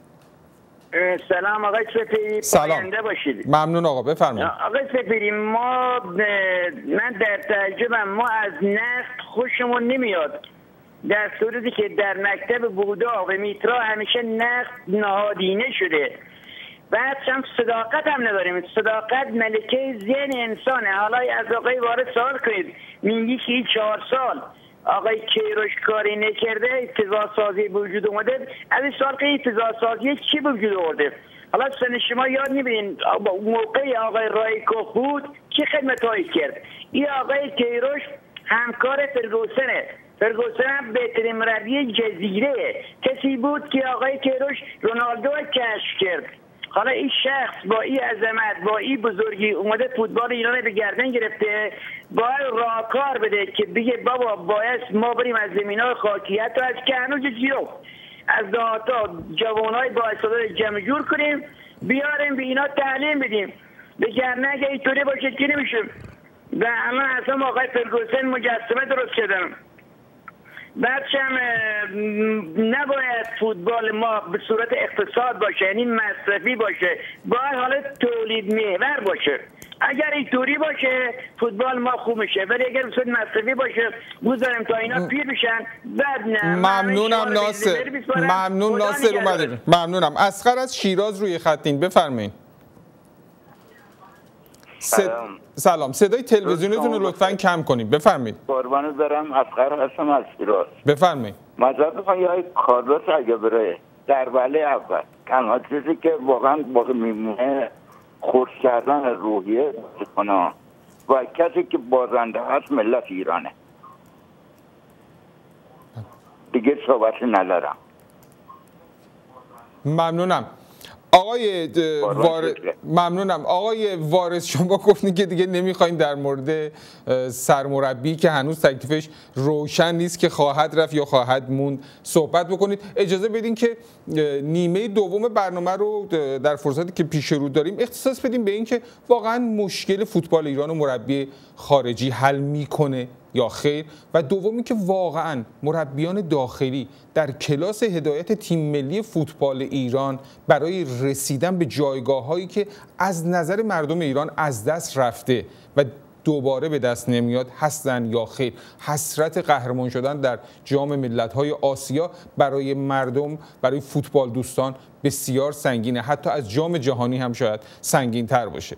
سلام آقای سپیری، پاینده باشید. ممنون آقا، بفرمایید. آقای سپیری، ما من در تعجبم، ما از نقد خوشمون نمیاد، در صورتی که در مکتب بودا و میترا همیشه نقد نهادینه شده. بعد هم صداقت هم نداریم. صداقت ملکه ذهن انسانه. حالا از آقای وارث سوال کنید، میگی که این چهار سال آقای کیروش کاری نکرده، افتضاح سازی به وجود اومده. از این سال که افتضاح سازی چی به وجود آورده؟ حالا سن شما یاد میبینین موقع آقای رایکوف بود چه خدمتایی کرد. این آقای کیروش همکار فرگوسنه. فرگوسن هم بهترین مربی جزیره، کسی بود که آقای کیروش رونالدو کشف کرد. حالا این شخص با این عظمت، با این بزرگی اومده فوتبال ایران به گردن گرفته، باید راهکار بده که بگه بابا باید ما بریم از زمینای خاکیت و از کهنوج زیرو از دهاتا جوانای با استعداد جمع جور کنیم، بیاریم به اینا تعلیم بدیم. بگرنه اگه اینطوری باشه که نمیشه. و الان اصلا آقای فرگوسن مجسمه درست کردن. بعدش هم نباید فوتبال ما به صورت اقتصاد باشه، یعنی مصرفی باشه، باید حالا تولید محور باشه. اگر اینطوری باشه فوتبال ما خوب میشه، ولی اگر به صورت مصرفی باشه بذاریم تا اینا پیر بشن بعد نه. ممنونم ناصر، ممنون ناصر اومدید. ممنونم. اصغر از شیراز روی خطین، بفرمایید. سلام. سلام. صدای تلویزیونتون رو لطفاً کم کنید. بفرمایید. قربان دارم، اصغر هستم از شیراز. بفرمایید. معذرت میخوام یه کارلوس اگه بره در وله اول تنها چیزی که واقعا باقی میمونه خرد کردن روحیه بازیکن‌ها و کسی که بازنده هست ملت ایرانه. دیگه صحبتی ندارم. ممنونم. آقای وارث، ممنونم. آقای وارث شما گفتین که دیگه نمیخواین در مورد سرمربی که هنوز تکلیفش روشن نیست که خواهد رفت یا خواهد موند صحبت بکنید. اجازه بدین که نیمه دوم برنامه رو در فرصتی که پیش رو داریم اختصاص بدیم به این که واقعا مشکل فوتبال ایران و مربی خارجی حل میکنه یا خیر، و دومی که واقعا مربیان داخلی در کلاس هدایت تیم ملی فوتبال ایران برای رسیدن به جایگاه هایی که از نظر مردم ایران از دست رفته و دوباره به دست نمیاد هستن یا خیر. حسرت قهرمان شدن در جام ملت‌های آسیا برای مردم، برای فوتبال دوستان بسیار سنگینه، حتی از جام جهانی هم شاید سنگین تر باشه.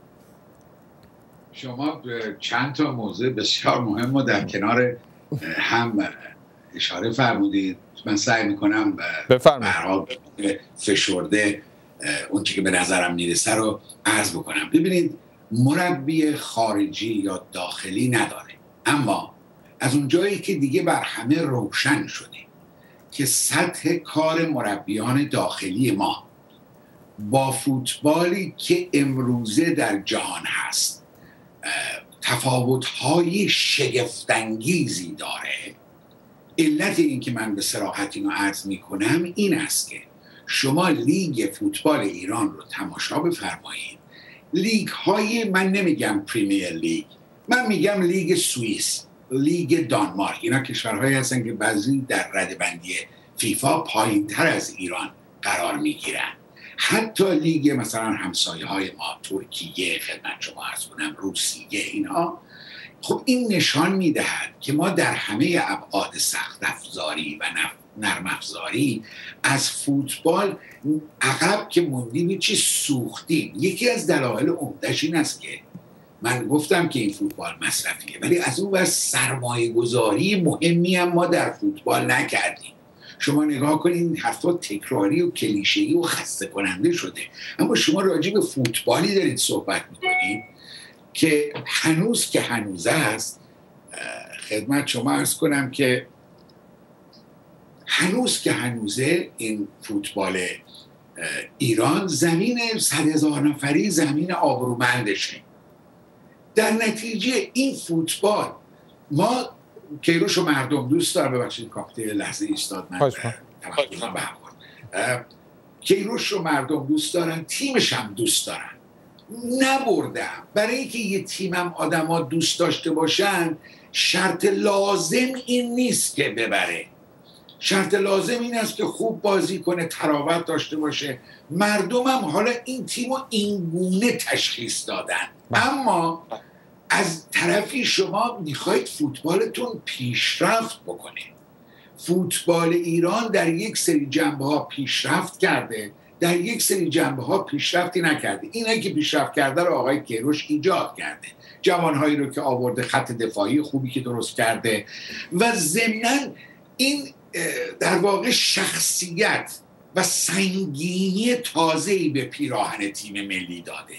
شما چند تا موضوع بسیار مهم رو در کنار هم اشاره فرمودید. من سعی میکنم برها فشرده اون که به نظرم میرسه رو عرض بکنم. ببینید، مربی خارجی یا داخلی نداره، اما از اون جایی که دیگه بر همه روشن شده که سطح کار مربیان داخلی ما با فوتبالی که امروزه در جهان هست تفاوت‌های شگفت‌انگیزی داره. علت این که من به صراحت اینو عرض میکنم این است که شما لیگ فوتبال ایران رو تماشا بفرمایید. لیگ های، من نمیگم پریمیر لیگ، من میگم لیگ سوئیس، لیگ دانمارک، اینا کشورهایی هستن که بعضی در ردبندی فیفا پایین تر از ایران قرار میگیرن. حتی لیگ مثلا همسایه های ما، ترکیه، خدمت شما عرض کنم روسیه، اینها، خب این نشان میدهد که ما در همه ابعاد سخت افزاری و نرم افزاری از فوتبال عقب که موندیم، چی سوختیم. یکی از دلایل عمده‌اش این است که من گفتم که این فوتبال مصرفیه، ولی از اون ور سرمایه گذاری مهمی هم ما در فوتبال نکردیم. شما نگاه کنید، این حرفا تکراری و کلیشه‌ای و خسته کننده شده، اما شما راجع به فوتبالی دارید صحبت میکنید که هنوز که هنوز است. خدمت شما عرض کنم که هنوز که هنوزه این فوتبال ایران زمین صد هزار نفری زمین آبرومندشه. در نتیجه این فوتبال، ما کیروش و مردم دوست دارم، ببخشید کاکتیل لحظه ایستاد من تمام به هم خورد. کیروش و مردم دوست دارن، تیمش هم دوست دارن. نبردم برای اینکه یه تیمم آدم ها دوست داشته باشن، شرط لازم این نیست که ببره. شرط لازم این است که خوب بازی کنه، تراوت داشته باشه. مردم هم حالا این تیمو اینگونه تشخیص دادن، اما از طرفی شما میخواید فوتبالتون پیشرفت بکنه. فوتبال ایران در یک سری جنبه ها پیشرفت کرده، در یک سری جنبه ها پیشرفتی نکرده. اینایی که پیشرفت کرده رو آقای کیروش ایجاد کرده، جوانهایی رو که آورده، خط دفاعی خوبی که درست کرده، و ضمناً این در واقع شخصیت و سنگینی تازه‌ای به پیراهن تیم ملی داده.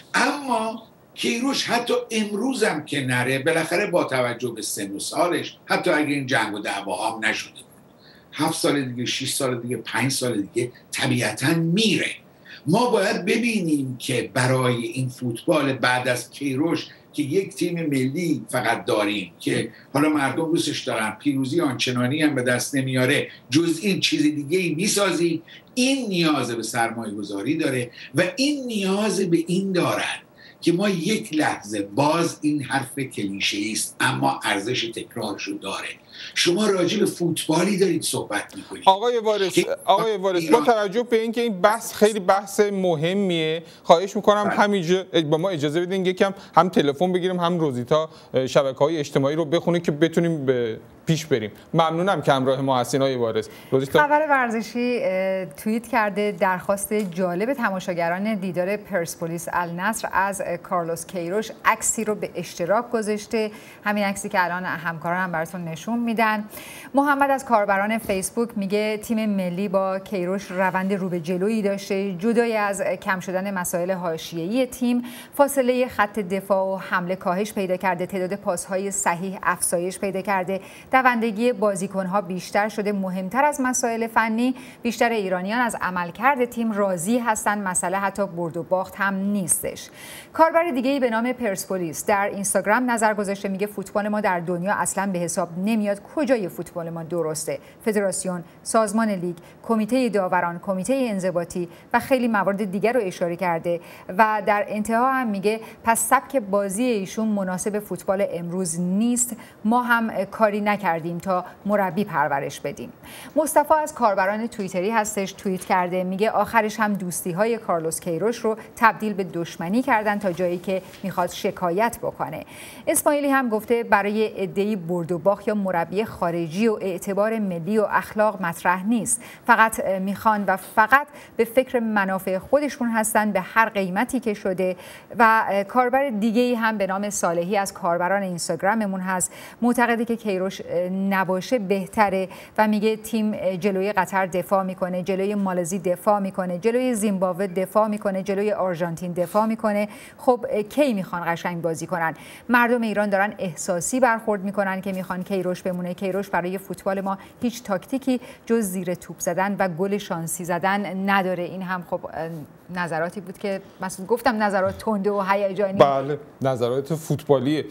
اما کیروش حتی امروزم که نره، بالاخره با توجه به سن و سالش، حتی اگر این جنگ و دعوا هم نشده بود، هفت سال دیگه، شش سال دیگه، پنج سال دیگه طبیعتاً میره. ما باید ببینیم که برای این فوتبال بعد از کیروش که یک تیم ملی فقط داریم که حالا مردم دوستش دارن، پیروزی آنچنانی هم به دست نمیاره، جز این چیز دیگه ای میسازیم، این نیاز به سرمایه گذاری داره و این نیاز به این دارد که ما یک لحظه، باز این حرف کلیشه است اما ارزش تکرارشو داره، شما راجع به فوتبالی دارید صحبت میکنید. آقای وارث، آقای وارث با توجه به اینکه این بحث خیلی بحث مهمیه، خواهش میکنم همینجا با ما اجازه بدین یکم هم تلفن بگیریم، هم روزیتا شبکه‌های اجتماعی رو بخونه که بتونیم به پیش بریم. ممنونم که همراه ما هستین آقای وارث. خبر ورزشی توییت کرده درخواست جالب تماشاگران دیدار پرسپولیس النصر از کارلوس کیروش، عکسی رو به اشتراک گذاشته، همین عکسی که الان همکاران هم براتون نشون میدن. محمد از کاربران فیسبوک میگه تیم ملی با کیروش روند رو به جلویی داشته، جدای از کم شدن مسائل حاشیه‌ای تیم، فاصله خط دفاع و حمله کاهش پیدا کرده، تعداد پاس‌های صحیح افزایش پیدا کرده، دوندگی بازیکن‌ها بیشتر شده. مهمتر از مسائل فنی، بیشتر ایرانیان از عملکرد تیم راضی هستند، مسئله حتی برد و باخت هم نیستش. کاربر دیگه‌ای به نام پرسپولیس در اینستاگرام نظر گذاشته، میگه فوتبال ما در دنیا اصلا به حساب نمیاد. کجای فوتبال ما درسته؟ فدراسیون، سازمان لیگ، کمیته داوران، کمیته انضباطی و خیلی موارد دیگر رو اشاره کرده و در انتها هم میگه پس سبک بازی ایشون مناسب فوتبال امروز نیست، ما هم کاری نکردیم تا مربی پرورش بدیم. مصطفی از کاربران توییتری هستش، توییت کرده، میگه آخرش هم دوستی های کارلوس کیروش رو تبدیل به دشمنی کردن تا جایی که میخواد شکایت بکنه. اسماعیلی هم گفته برای عده‌ای برد و باخت یا مربی خارجی و اعتبار ملی و اخلاق مطرح نیست، فقط میخوان و فقط به فکر منافع خودشون هستن به هر قیمتی که شده. و کاربر دیگه‌ای هم به نام صالحی از کاربران اینستاگراممون هست، معتقده که کیروش نباشه بهتره و میگه تیم جلوی قطر دفاع میکنه، جلوی مالزی دفاع میکنه، جلوی زیمبابوه دفاع میکنه، جلوی آرژانتین دفاع میکنه. خب کی میخوان قشنگ بازی کنن؟ مردم ایران دارن احساسی برخورد میکنن که میخوان کیروش بمونه. کیروش برای فوتبال ما هیچ تاکتیکی جز زیر توپ زدن و گل شانسی زدن نداره. این هم خب نظراتی بود که مثلا گفتم نظرات تنده و هیجانی. بله، نظرات فوتبالی.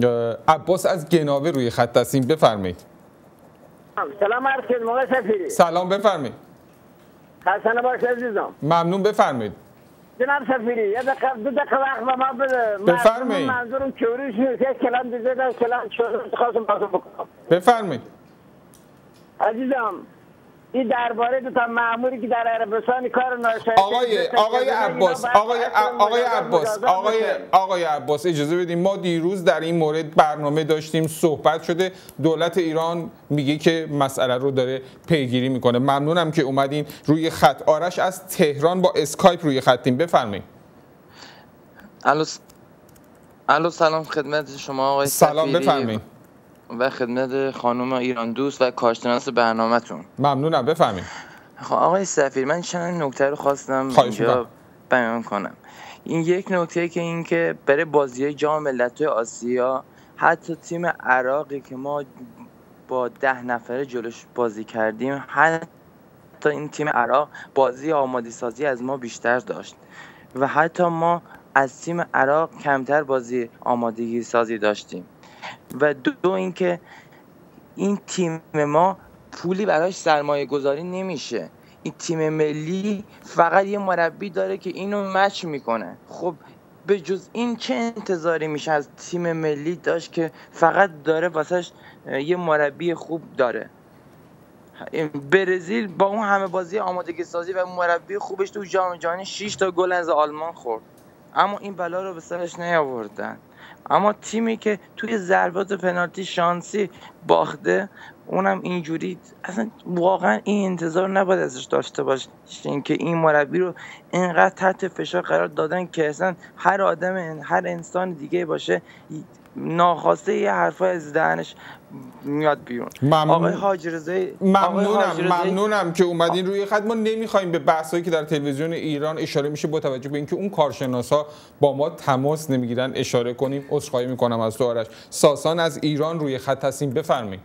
عباس از گناوه روی خط هستیم، بفرمایید. سلام عرض کنم آقای سفیری. سلام، بفرمایید. خسته نباشید عزیزم. ممنون، بفرمایید. جناب سفیری یه دقیقه دو دقیقه وقت به ما بده. بفرمایید. منظورم کیروش نیست، یک کلام دیگه در کلام خواستم بازم بکنم. بفرمایید. عزیزم این درباره دو تا مأموری که در عربستان کار ناشایسته آقای آقای عباس آقای آقای عباس آقای آقای عباس اجازه بدیم. ما دیروز در این مورد برنامه داشتیم، صحبت شده، دولت ایران میگه که مسئله رو داره پیگیری میکنه. ممنونم که اومدین روی خط. آرش از تهران با اسکایپ روی خطیم، بفرمایید. الو الو سلام خدمت شما آقای سلام، بفرمایید. و خدمت خانم ایران دوست و کارشناس برنامه‌تون. ممنونم، بفرمایید. خب آقای سفیر، من چند نکته رو خواستم اینجا بیان کنم. این یک نکته که این که برای بازی‌های جام ملت‌های آسیا، حتی تیم عراقی که ما با ده نفره جلوش بازی کردیم، حتی این تیم عراق بازی آماده سازی از ما بیشتر داشت و حتی ما از تیم عراق کمتر بازی آمادگی سازی داشتیم. و دو, دو اینکه این تیم ما پولی براش سرمایه گذاری نمیشه. این تیم ملی فقط یه مربی داره که اینو مچ میکنه. خب به جز این چه انتظاری میشه از تیم ملی داشت که فقط داره واسش یه مربی خوب داره؟ برزیل با اون همه بازی آمادگی سازی و مربی خوبش تو جام جهانی شش تا گل از آلمان خورد، اما این بلا رو به سرش نیاوردن. اما تیمی که توی ضربات پنالتی شانسی باخته، اونم اینجوری، اصلا واقعا این انتظار نباید ازش داشته باشین که این مربی رو اینقدر تحت فشار قرار دادن که اصلا هر آدم، هر انسان دیگه باشه ناخواسته یه حرفای از دهنش میاد بیرون. ممنون. آقای حاج رضایی ممنونم ممنونم که اومدین روی خط. ما نمیخوایم به بحثایی که در تلویزیون ایران اشاره میشه با توجه به اینکه اون کارشناسا با ما تماس نمیگیرن اشاره کنیم. عذرخواهی میکنم از تو آرش. ساسان از ایران روی خط هستیم، بفرمایید.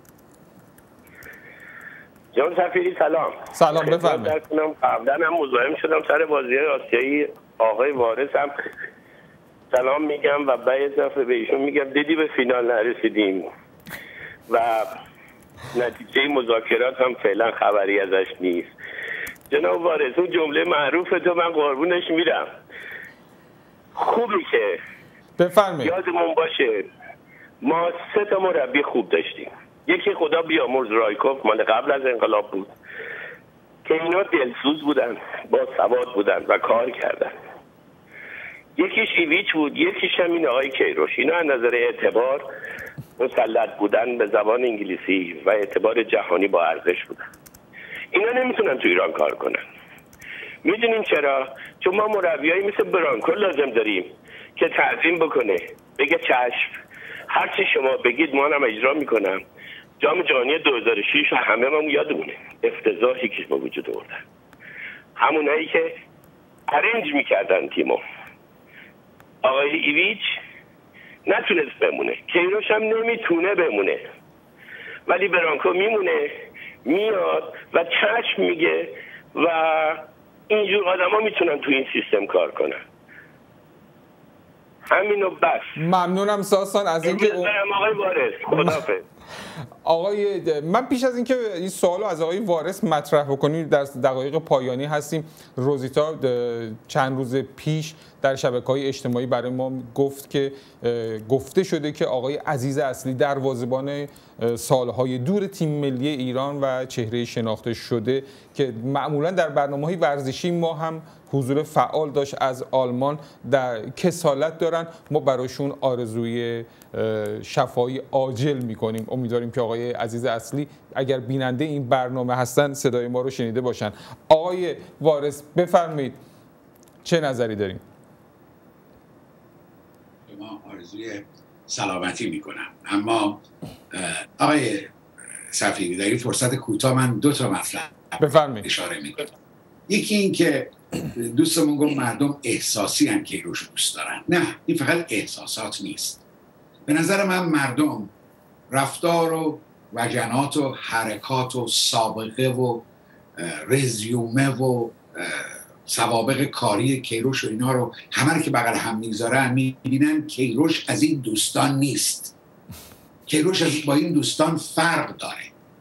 جان سفیری سلام. سلام بفرمایید. قبلا هم مزاحم شدم سر بازی‌های آسیایی آقای وارث هم سلام میگم و بعد دفعه به ایشون میگم دیدی به فینال نرسیدیم و نتیجه مذاکرات هم فعلا خبری ازش نیست. جناب وارث اون جمله معروف تو من قربونش میرم. خوبی که بفرمایید یادمون باشه ما سه تا مربی خوب داشتیم. یکی خدا بیامرز رایکوف مال قبل از انقلاب بود که اینا دلسوز بودن، با سواد بودن و کار کردن. یکیش ایویچ بود، یکیش هم این آقای کیروش. اینا از نظر اعتبار مسلط بودن به زبان انگلیسی و اعتبار جهانی با ارزش بودن. اینا نمیتونن تو ایران کار کنن. میدونین چرا؟ چون ما مربیایی مثل برانکو لازم داریم که تعظیم بکنه، بگه چشم هر چی شما بگید ما هم اجرا میکنم. جام جهانی دو هزار و شش همه ما یادمونه افتضاحی که با وجود آوردن، همونایی که ارنج میکردن تیمو. آقای ایویچ نتونست بمونه، کیروش هم نمیتونه بمونه، ولی برانکو میمونه، میاد و چشم میگه و اینجور آدم ها میتونن تو این سیستم کار کنن. همینو بس. ممنونم ساسان از اینکه آقای وارث خداحافظ. آقای من پیش از اینکه این سوالو از آقای وارث مطرح بکنیم در دقایق پایانی هستیم. روزیتا چند روز پیش در شبکه‌های اجتماعی برای ما گفت که گفته شده که آقای عزیز اصلی دروازه‌بان سالهای دور تیم ملی ایران و چهره شناخته شده که معمولا در برنامه‌های ورزشی ما هم حضور فعال داشت از آلمان در کسالت دارن. ما براشون آرزوی شفایی عاجل میکنیم. امیدواریم که آقای عزیز اصلی اگر بیننده این برنامه هستن صدای ما رو شنیده باشن. آقای وارث بفرمایید چه نظری داریم؟ ما آرزوی سلامتی میکنم، اما آقای صفیری در این فرصت کوتاه من دو تا مطلب بفرمایید اشاره میکنم. یکی این که دوستمون گفت مردم احساسی هم کیروش دوست دارن. نه، این فقط احساسات نیست. به نظر من مردم رفتار و وجنات و حرکات و سابقه و رزیومه و سوابق کاری کیروش و اینا رو همه رو که بغل هم میذارن میبینن کیروش از این دوستان نیست. کیروش از با این دوستان فرق داره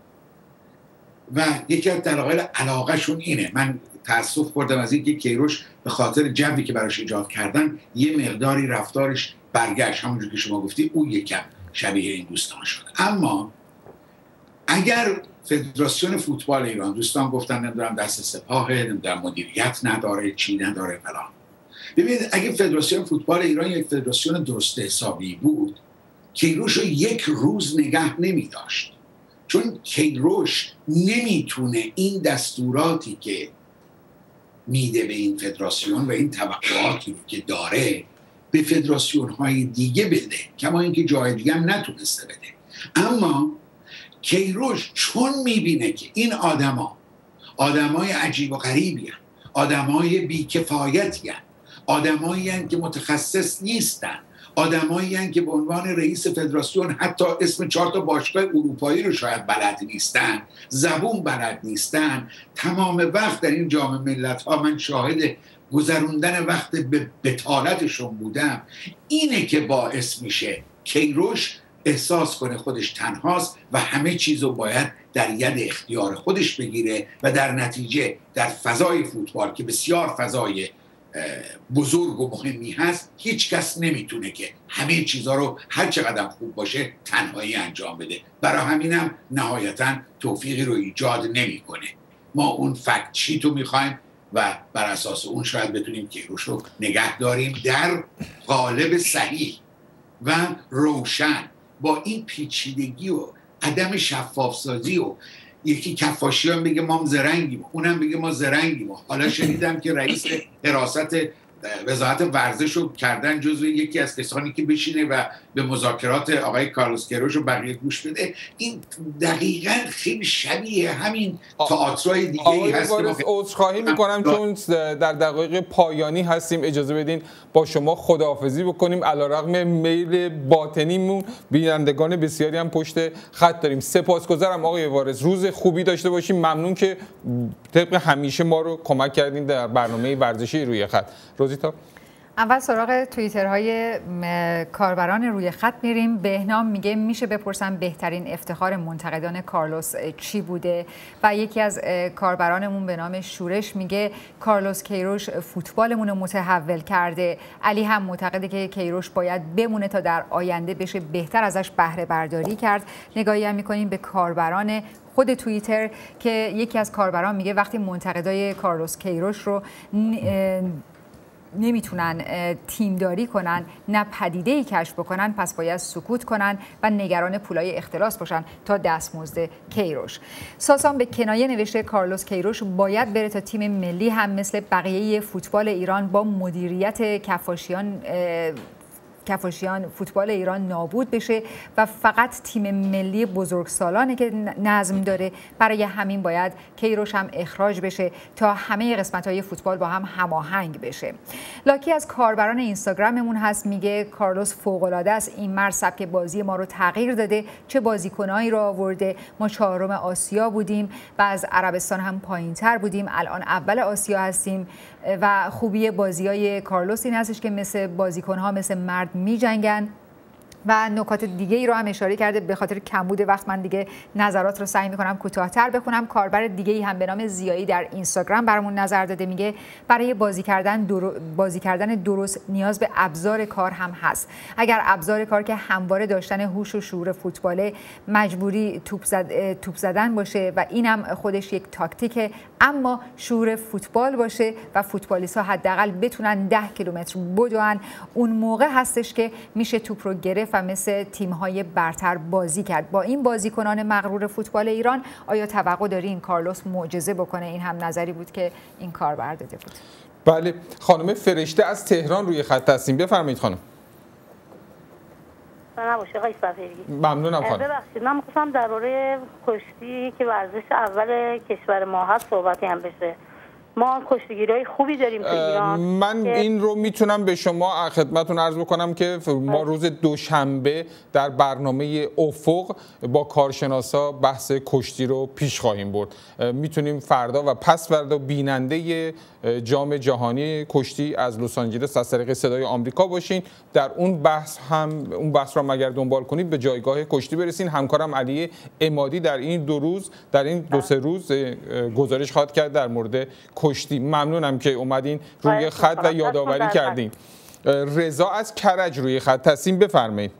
و یکی از دلایل علاقه شون اینه. من تأسف خوردم از اینکه کیروش به خاطر جوی که براش ایجاد کردن یه مقداری رفتارش برگشت، همونجور که شما گفتی او یکم شبیه این دوستان شد. اما اگر فدراسیون فوتبال ایران، دوستان گفتن نمیدونم دست سپاه، نمیدونم مدیریت نداره، چی نداره فلان. ببینید اگه فدراسیون فوتبال ایران یک فدراسیون درست حسابی بود، کیروش رو یک روز نگه نمی داشت. چون کیروش نمیتونه این دستوراتی که میده به این فدراسیون و این توقعاتی که داره به فدراسیون های دیگه بده، کما اینکه جای دیگه هم نتونسته بده. اما کیروش چون میبینه که این آدما آدمای عجیب و غریبی هن، آدمای بیکفایتی هن، آدمایی هن که متخصص نیستن، آدمایی هن که به عنوان رئیس فدراسیون حتی اسم چهار تا باشگاه اروپایی رو شاید بلد نیستن، زبون بلد نیستن، تمام وقت در این جام ملت‌ها من شاهد گذروندن وقت به بتالتشون بودم. اینه که باعث میشه کیروش احساس کنه خودش تنهاست و همه چیزو باید در ید اختیار خودش بگیره و در نتیجه در فضای فوتبال که بسیار فضای بزرگ و مهمی هست، هیچ کس نمیتونه که همه چیزها رو هر چقدر خوب باشه تنهایی انجام بده. برای همینم نهایتاً توفیقی رو ایجاد نمیکنه. ما اون فکت شیت رو میخوایم و بر اساس اون شاید بتونیم کیروش رو نگه داریم در قالب صحیح و روشن. با این پیچیدگی و عدم شفاف سازی و یکی کفاشی هم بگه ما زرنگیم، اونم بگه ما زرنگیم. حالا شنیدم که رئیس حراست وزارت ورزش رو کردن جزو یکی از کسانی که بشینه و به مذاکرات آقای کارلوس کیروش و بقیه گوش بده. این دقیقاً خیلی شبیه همین تئاترای دیگه‌ای هست که ما عذرخواهی می‌کنم چون در دقایق پایانی هستیم، اجازه بدین با شما خداحافظی بکنیم. علیرغم میل باطنیمون بینندگان بسیاری هم پشت خط داریم. سپاسگزارم آقای وارث، روز خوبی داشته باشیم. ممنون که طبق همیشه ما رو کمک کردین در برنامه ورزشی روی خط. روزیتا، اول سراغ توییترهای کاربران روی خط میریم. بهنام میگه میشه بپرسم بهترین افتخار منتقدان کارلوس چی بوده؟ و یکی از کاربرانمون به نام شورش میگه کارلوس کیروش فوتبالمون رو متحول کرده. علی هم معتقده که کیروش باید بمونه تا در آینده بشه بهتر ازش بهره برداری کرد. نگاهی هم میکنیم به کاربران خود توییتر که یکی از کاربران میگه وقتی منتقدای کارلوس کیروش رو نمیتونن تیمداری کنن، نه پدیده‌ای کشف بکنن، پس باید سکوت کنن و نگران پولای اختلاس باشن تا دستمزد کیروش. ساسان به کنایه نوشته کارلوس کیروش باید بره تا تیم ملی هم مثل بقیه فوتبال ایران با مدیریت کفاشیان کفاشیان فوتبال ایران نابود بشه و فقط تیم ملی بزرگسالانه که نظم داره. برای همین باید کیروش هم اخراج بشه تا همه قسمت‌های فوتبال با هم هماهنگ بشه. لاکی از کاربران اینستاگراممون هست، میگه کارلوس فوق‌العاده است. این مرد سبک بازی ما رو تغییر داده، چه بازیکنایی رو آورده. ما چهارم آسیا بودیم و از عربستان هم پایین‌تر بودیم، الان اول آسیا هستیم و خوبی بازی‌های کارلوس این هستش که مثل بازیکن‌ها مثل مرد می جنگن. و نکات دیگه ای رو هم اشاره کرده. به خاطر کمبود وقت من دیگه نظرات رو سعی میکنم کوتاه‌تر بخونم. کاربر دیگه ای هم به نام زیایی در اینستاگرام برامون نظر داده، میگه برای بازی کردن درو... بازی کردن درست نیاز به ابزار کار هم هست. اگر ابزار کار که همواره داشتن هوش و شعور فوتباله، مجبوری توپ زد... توپ زدن باشه و اینم خودش یک تاکتیکه، اما شعور فوتبال باشه و فوتبالیست‌ها حداقل بتونن ده کیلومتر بدوئن، اون موقع هستش که میشه توپ رو گرفت و مثل تیم‌های برتر بازی کرد. با این بازیکنان مغرور فوتبال ایران آیا توقع داری این کارلوس معجزه بکنه؟ این هم نظری بود که این کاربر داده بود. بله، خانم فرشته از تهران روی خط هستیم. بفرمایید خانم. نباشه آقای صفیری. ممنونم خانم. ببخشید من می‌خواستم درباره کشتی که ورزش اول کشور ما هست صحبتی هم بشه. ما کشتیگیرای خوبی داریم تو ایران. من این رو میتونم به شما خدمتتون عرض بکنم که ما روز دوشنبه در برنامه افق با کارشناسا بحث کشتی رو پیش خواهیم برد. میتونیم فردا و پس فردا بیننده جام جهانی کشتی از لس آنجلس از طریق صدای آمریکا باشین. در اون بحث هم اون بحث رو اگر دنبال کنید به جایگاه کشتی برسین. همکارم علی عمادی در این دو روز در این دو سه روز گزارش خواهد کرد در مورد کشتی. ممنونم که اومدین روی خط و یادآوری کردین. رضا از کرج روی خط هستین، بفرمایید.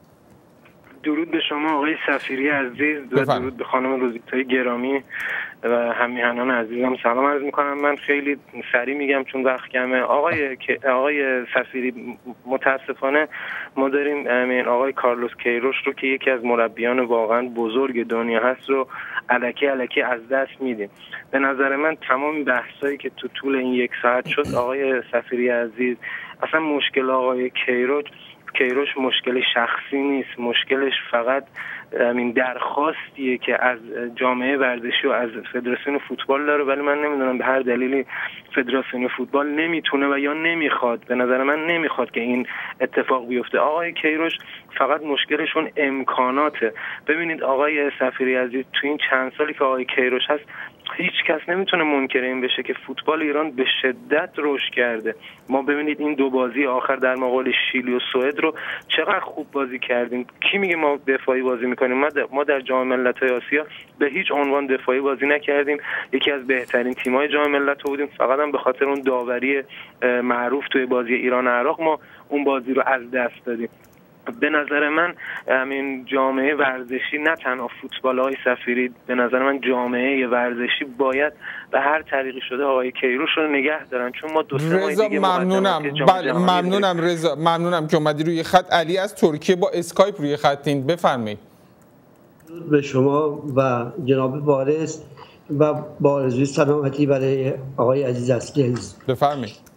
درود به شما آقای صفیری عزیز و درود به خانم روزیتای گرامی و همیهنان عزیزم سلام عرض میکنم. من خیلی سریع میگم چون وقت کمه. آقای آقای صفیری متاسفانه ما داریم همین آقای کارلوس کیروش رو که یکی از مربیان واقعا بزرگ دنیا هست رو الکی الکی از دست میدیم. به نظر من تمام بحثایی که تو طول این یک ساعت شد آقای صفیری عزیز، اصلا مشکل آقای کیروش کیروش مشکل شخصی نیست، مشکلش فقط همین درخواستیه که از جامعه ورزشی و از فدراسیون فوتبال داره، ولی من نمیدونم به هر دلیلی فدراسیون فوتبال نمیتونه و یا نمیخواد. به نظر من نمیخواد که این اتفاق بیفته. آقای کیروش فقط مشکلشون امکاناته. ببینید آقای صفیری عزیز، تو این چند سالی که آقای کیروش هست هیچ کس نمیتونه منکر این بشه که فوتبال ایران به شدت رشد کرده. ما ببینید این دو بازی آخر در مقابل شیلی و سوئد رو چقدر خوب بازی کردیم. کی میگه ما دفاعی بازی میکنیم؟ ما در جام ملت‌های آسیا به هیچ عنوان دفاعی بازی نکردیم. یکی از بهترین تیم‌های جام ملت‌ها بودیم، فقط هم به خاطر اون داوری معروف توی بازی ایران و عراق ما اون بازی رو از دست دادیم. به نظر من همین جامعه ورزشی، نه تنها فوتبال‌های صفیری، به نظر من جامعه ورزشی باید به هر طریقی شده آقای کیروش رو نگه دارن، چون ما دو سه ماه دیگه ممنونم بله ممنونم رضا، ممنونم که اومدی روی خط. علی از ترکیه با اسکایپ روی خطین، بفرمایید. درود به شما و جناب وارث و با آرزوی سلامتی برای آقای عزیز اسکیز. بفرمایید.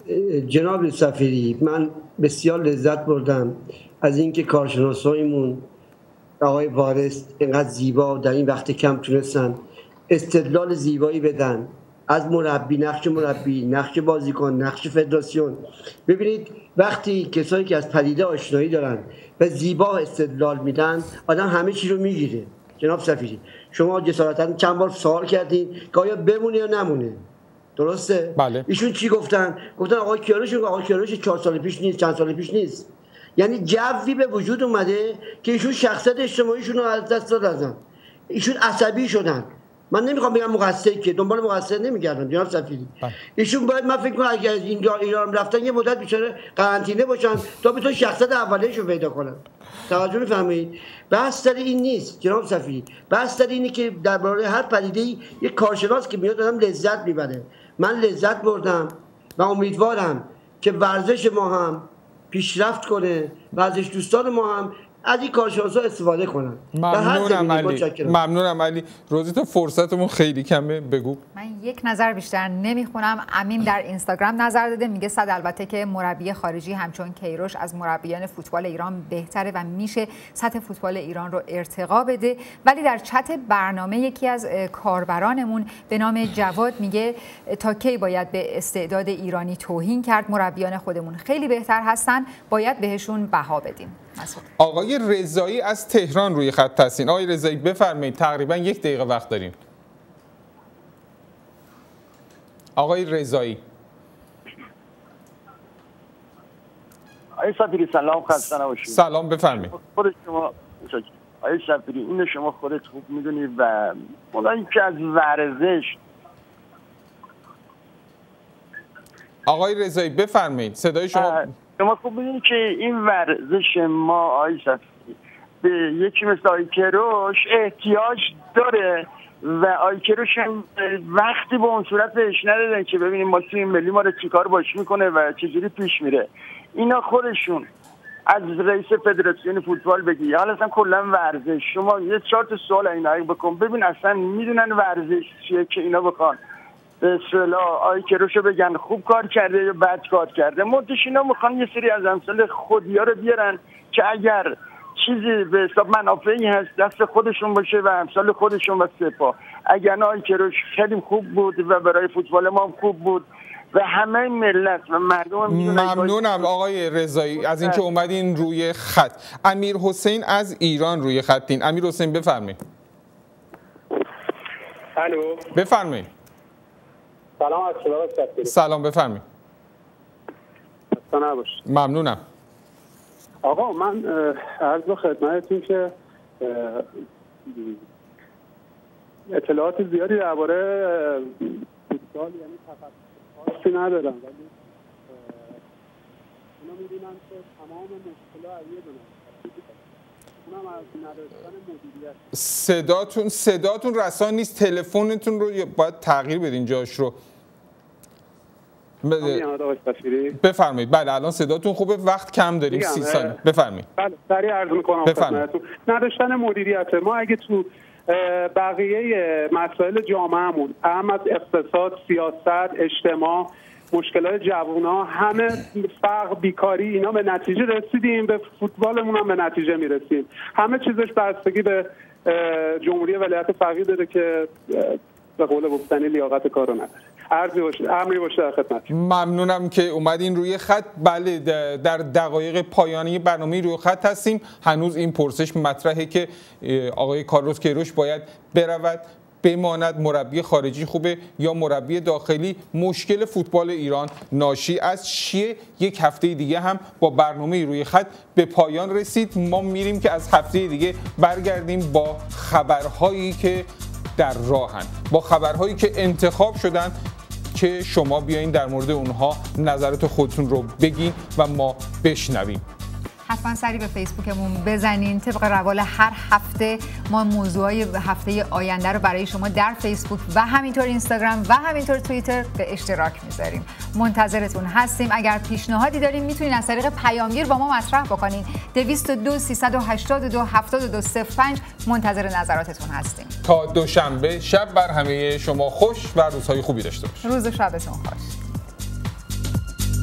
جناب سفیری، من بسیار لذت بردم از اینکه کارشناسایمون آقای وارث اینقدر زیبا در این وقت کم تونستن استدلال زیبایی بدن از مربی، نقش مربی، نقش بازیکن، نقش فدراسیون. ببینید وقتی کسایی که از پدیده آشنایی دارن و زیبا استدلال میدن، آدم همه چی رو میگیره. جناب سفیری، شما جسارتا چند بار سوال کردین که آیا بمونه یا نمونه، درسته؟ بله. ایشون چی گفتن؟ گفتن آقای کیروش، آقای کیروش چهار سال پیش نیست، چند سال پیش نیست. یعنی جوی به وجود اومده که ایشون شخصیت اجتماعیشون رو از دست دادن، ایشون عصبی شدن. من نمیخوام بگم مقصر، که دنبال مقصر نمیگردم جناب سفیری. ایشون باید، من فکر کنم اگر از اینجا ایران رفتن یه مدت بیچاره قرنطینه باشن تا بتونن شخصیت اولیه‌شو پیدا کنن. توجه می‌فرمایید؟ بحث سر این نیست جناب سفیری، بحث سر اینه که درباره هر پدیده‌ای یک کارشناس که میاد آدم لذت میبره. من لذت بردم و امیدوارم که ورزش ما هم پیشرفت کنه، ورزش دوستان ما هم از این کارشناسا استفاده کنن. ممنونم علی. ممنونم علی. روزی تو فرصتمون خیلی کمه، بگو. من یک نظر بیشتر نمیخونم. امین در اینستاگرام نظر داده، میگه صد البته که مربی خارجی همچون کیروش از مربیان فوتبال ایران بهتره و میشه سطح فوتبال ایران رو ارتقا بده. ولی در چت برنامه یکی از کاربرانمون به نام جواد میگه تا کی باید به استعداد ایرانی توهین کرد؟ مربیان خودمون خیلی بهتر هستن، باید بهشون بها بدیم. آقای رضایی از تهران روی خط هستین. آقای رضایی بفرمایید، تقریبا یک دقیقه وقت داریم. آقای رضایی. آقای سفیری سلام، خسته نباشید. سلام، بفرمایید. خود شما آقای سفیری اینو شما خودت خوب میدونید و اونایی که از ورزش. آقای رضایی بفرمایید، صدای شما. شما خوب ببینید که این ورزش ما آقای سفیری به یکی مثل آقای کیروش احتیاج داره و آقای کیروش هم وقتی به اون صورت بهش ندادن که ببینیم ما تیم ملی ما رو چیکار باش میکنه و چجوری پیش میره. اینا خودشون از رئیس فدراسیون فوتبال بگی، حالا اصلا کلا ورزش، شما یه چهار تا سوال اینا بکن ببین اصلا میدونن ورزش چیه که اینا بخوان به اصطلاح آقای کیروش رو بگن خوب کار کرده یا بد کار کرده. مدش اینا میخوان یه سری از امثال خودیا رو بیارن که اگر چیزی به حساب منافعی هست دست خودشون باشه و امثال خودشون و سپاه. اگر نه آقای کیروش خیلی خوب بود و برای فوتبال ما خوب بود و همه ملت و مردم. ممنونم آقای رضایی از اینکه اومدین روی خط. امیر حسین از ایران روی خطین. امیر حسین بفرمایید. الو، بفرمایید. سلام از شما. سلام، بفرمایید. خسته نباشید. ممنونم. آقا من عرض به خدمتتون که اطلاعات زیادی درباره فوتبال یعنی تخصصی ندارم، ولی اونا میدونن که تمام مشکلات علیه دونن اونم از نداشتن مدیریت. صداتون صداتون رسان نیست، تلفنتون رو باید تغییر بدین جاش رو. بفرمایید. بله الان صداتون خوبه، وقت کم داریم، سی ثانیه. بفرمایید. بله سریع عرض می‌کنم خدمتتون. نداشتن مدیریت ما اگه تو بقیه مسائل جامعهمون، اهم از اقتصاد، سیاست، اجتماع، مشکلات جوونا، همه فقر، بیکاری، اینا به نتیجه رسیدیم، به فوتبالمون هم به نتیجه میرسیم. همه چیزش بستگی به جمهوری ولایت فقیه داره که به قول گفتنی لیاقت کارو نداره. عرضی باشه، امری باشه در خدمت. ممنونم که اومدین روی خط. بله در دقایق پایانی برنامه روی خط هستیم. هنوز این پرسش مطرحه که آقای کارلوس کیروش باید برود بماند، مربی خارجی خوبه یا مربی داخلی؟ مشکل فوتبال ایران ناشی از چیه؟ یک هفته دیگه هم با برنامه روی خط به پایان رسید. ما میریم که از هفته دیگه برگردیم با خبرهایی که در راهن، با خبرهایی که انتخاب شدن که شما بیاین در مورد اونها نظرات خودتون رو بگین و ما بشنویم. حتما سری به فیسبوکمون بزنین. طبق روال هر هفته ما موضوعای هفته آینده رو برای شما در فیسبوک و همینطور اینستاگرام و همینطور توییتر به اشتراک میذاریم. منتظرتون هستیم. اگر پیشنهادی دارین میتونین از طریق پیامگیر با ما مطرح بکنین. دویست و دو سیصد و هشتاد و دو هفتاد و دو صفر پنج منتظر نظراتتون هستیم. تا دوشنبه شب بر همه شما خوش و روزهای خوبی داشته باشید. روز و شبتون خوش.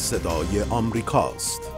صدای آمریکاست.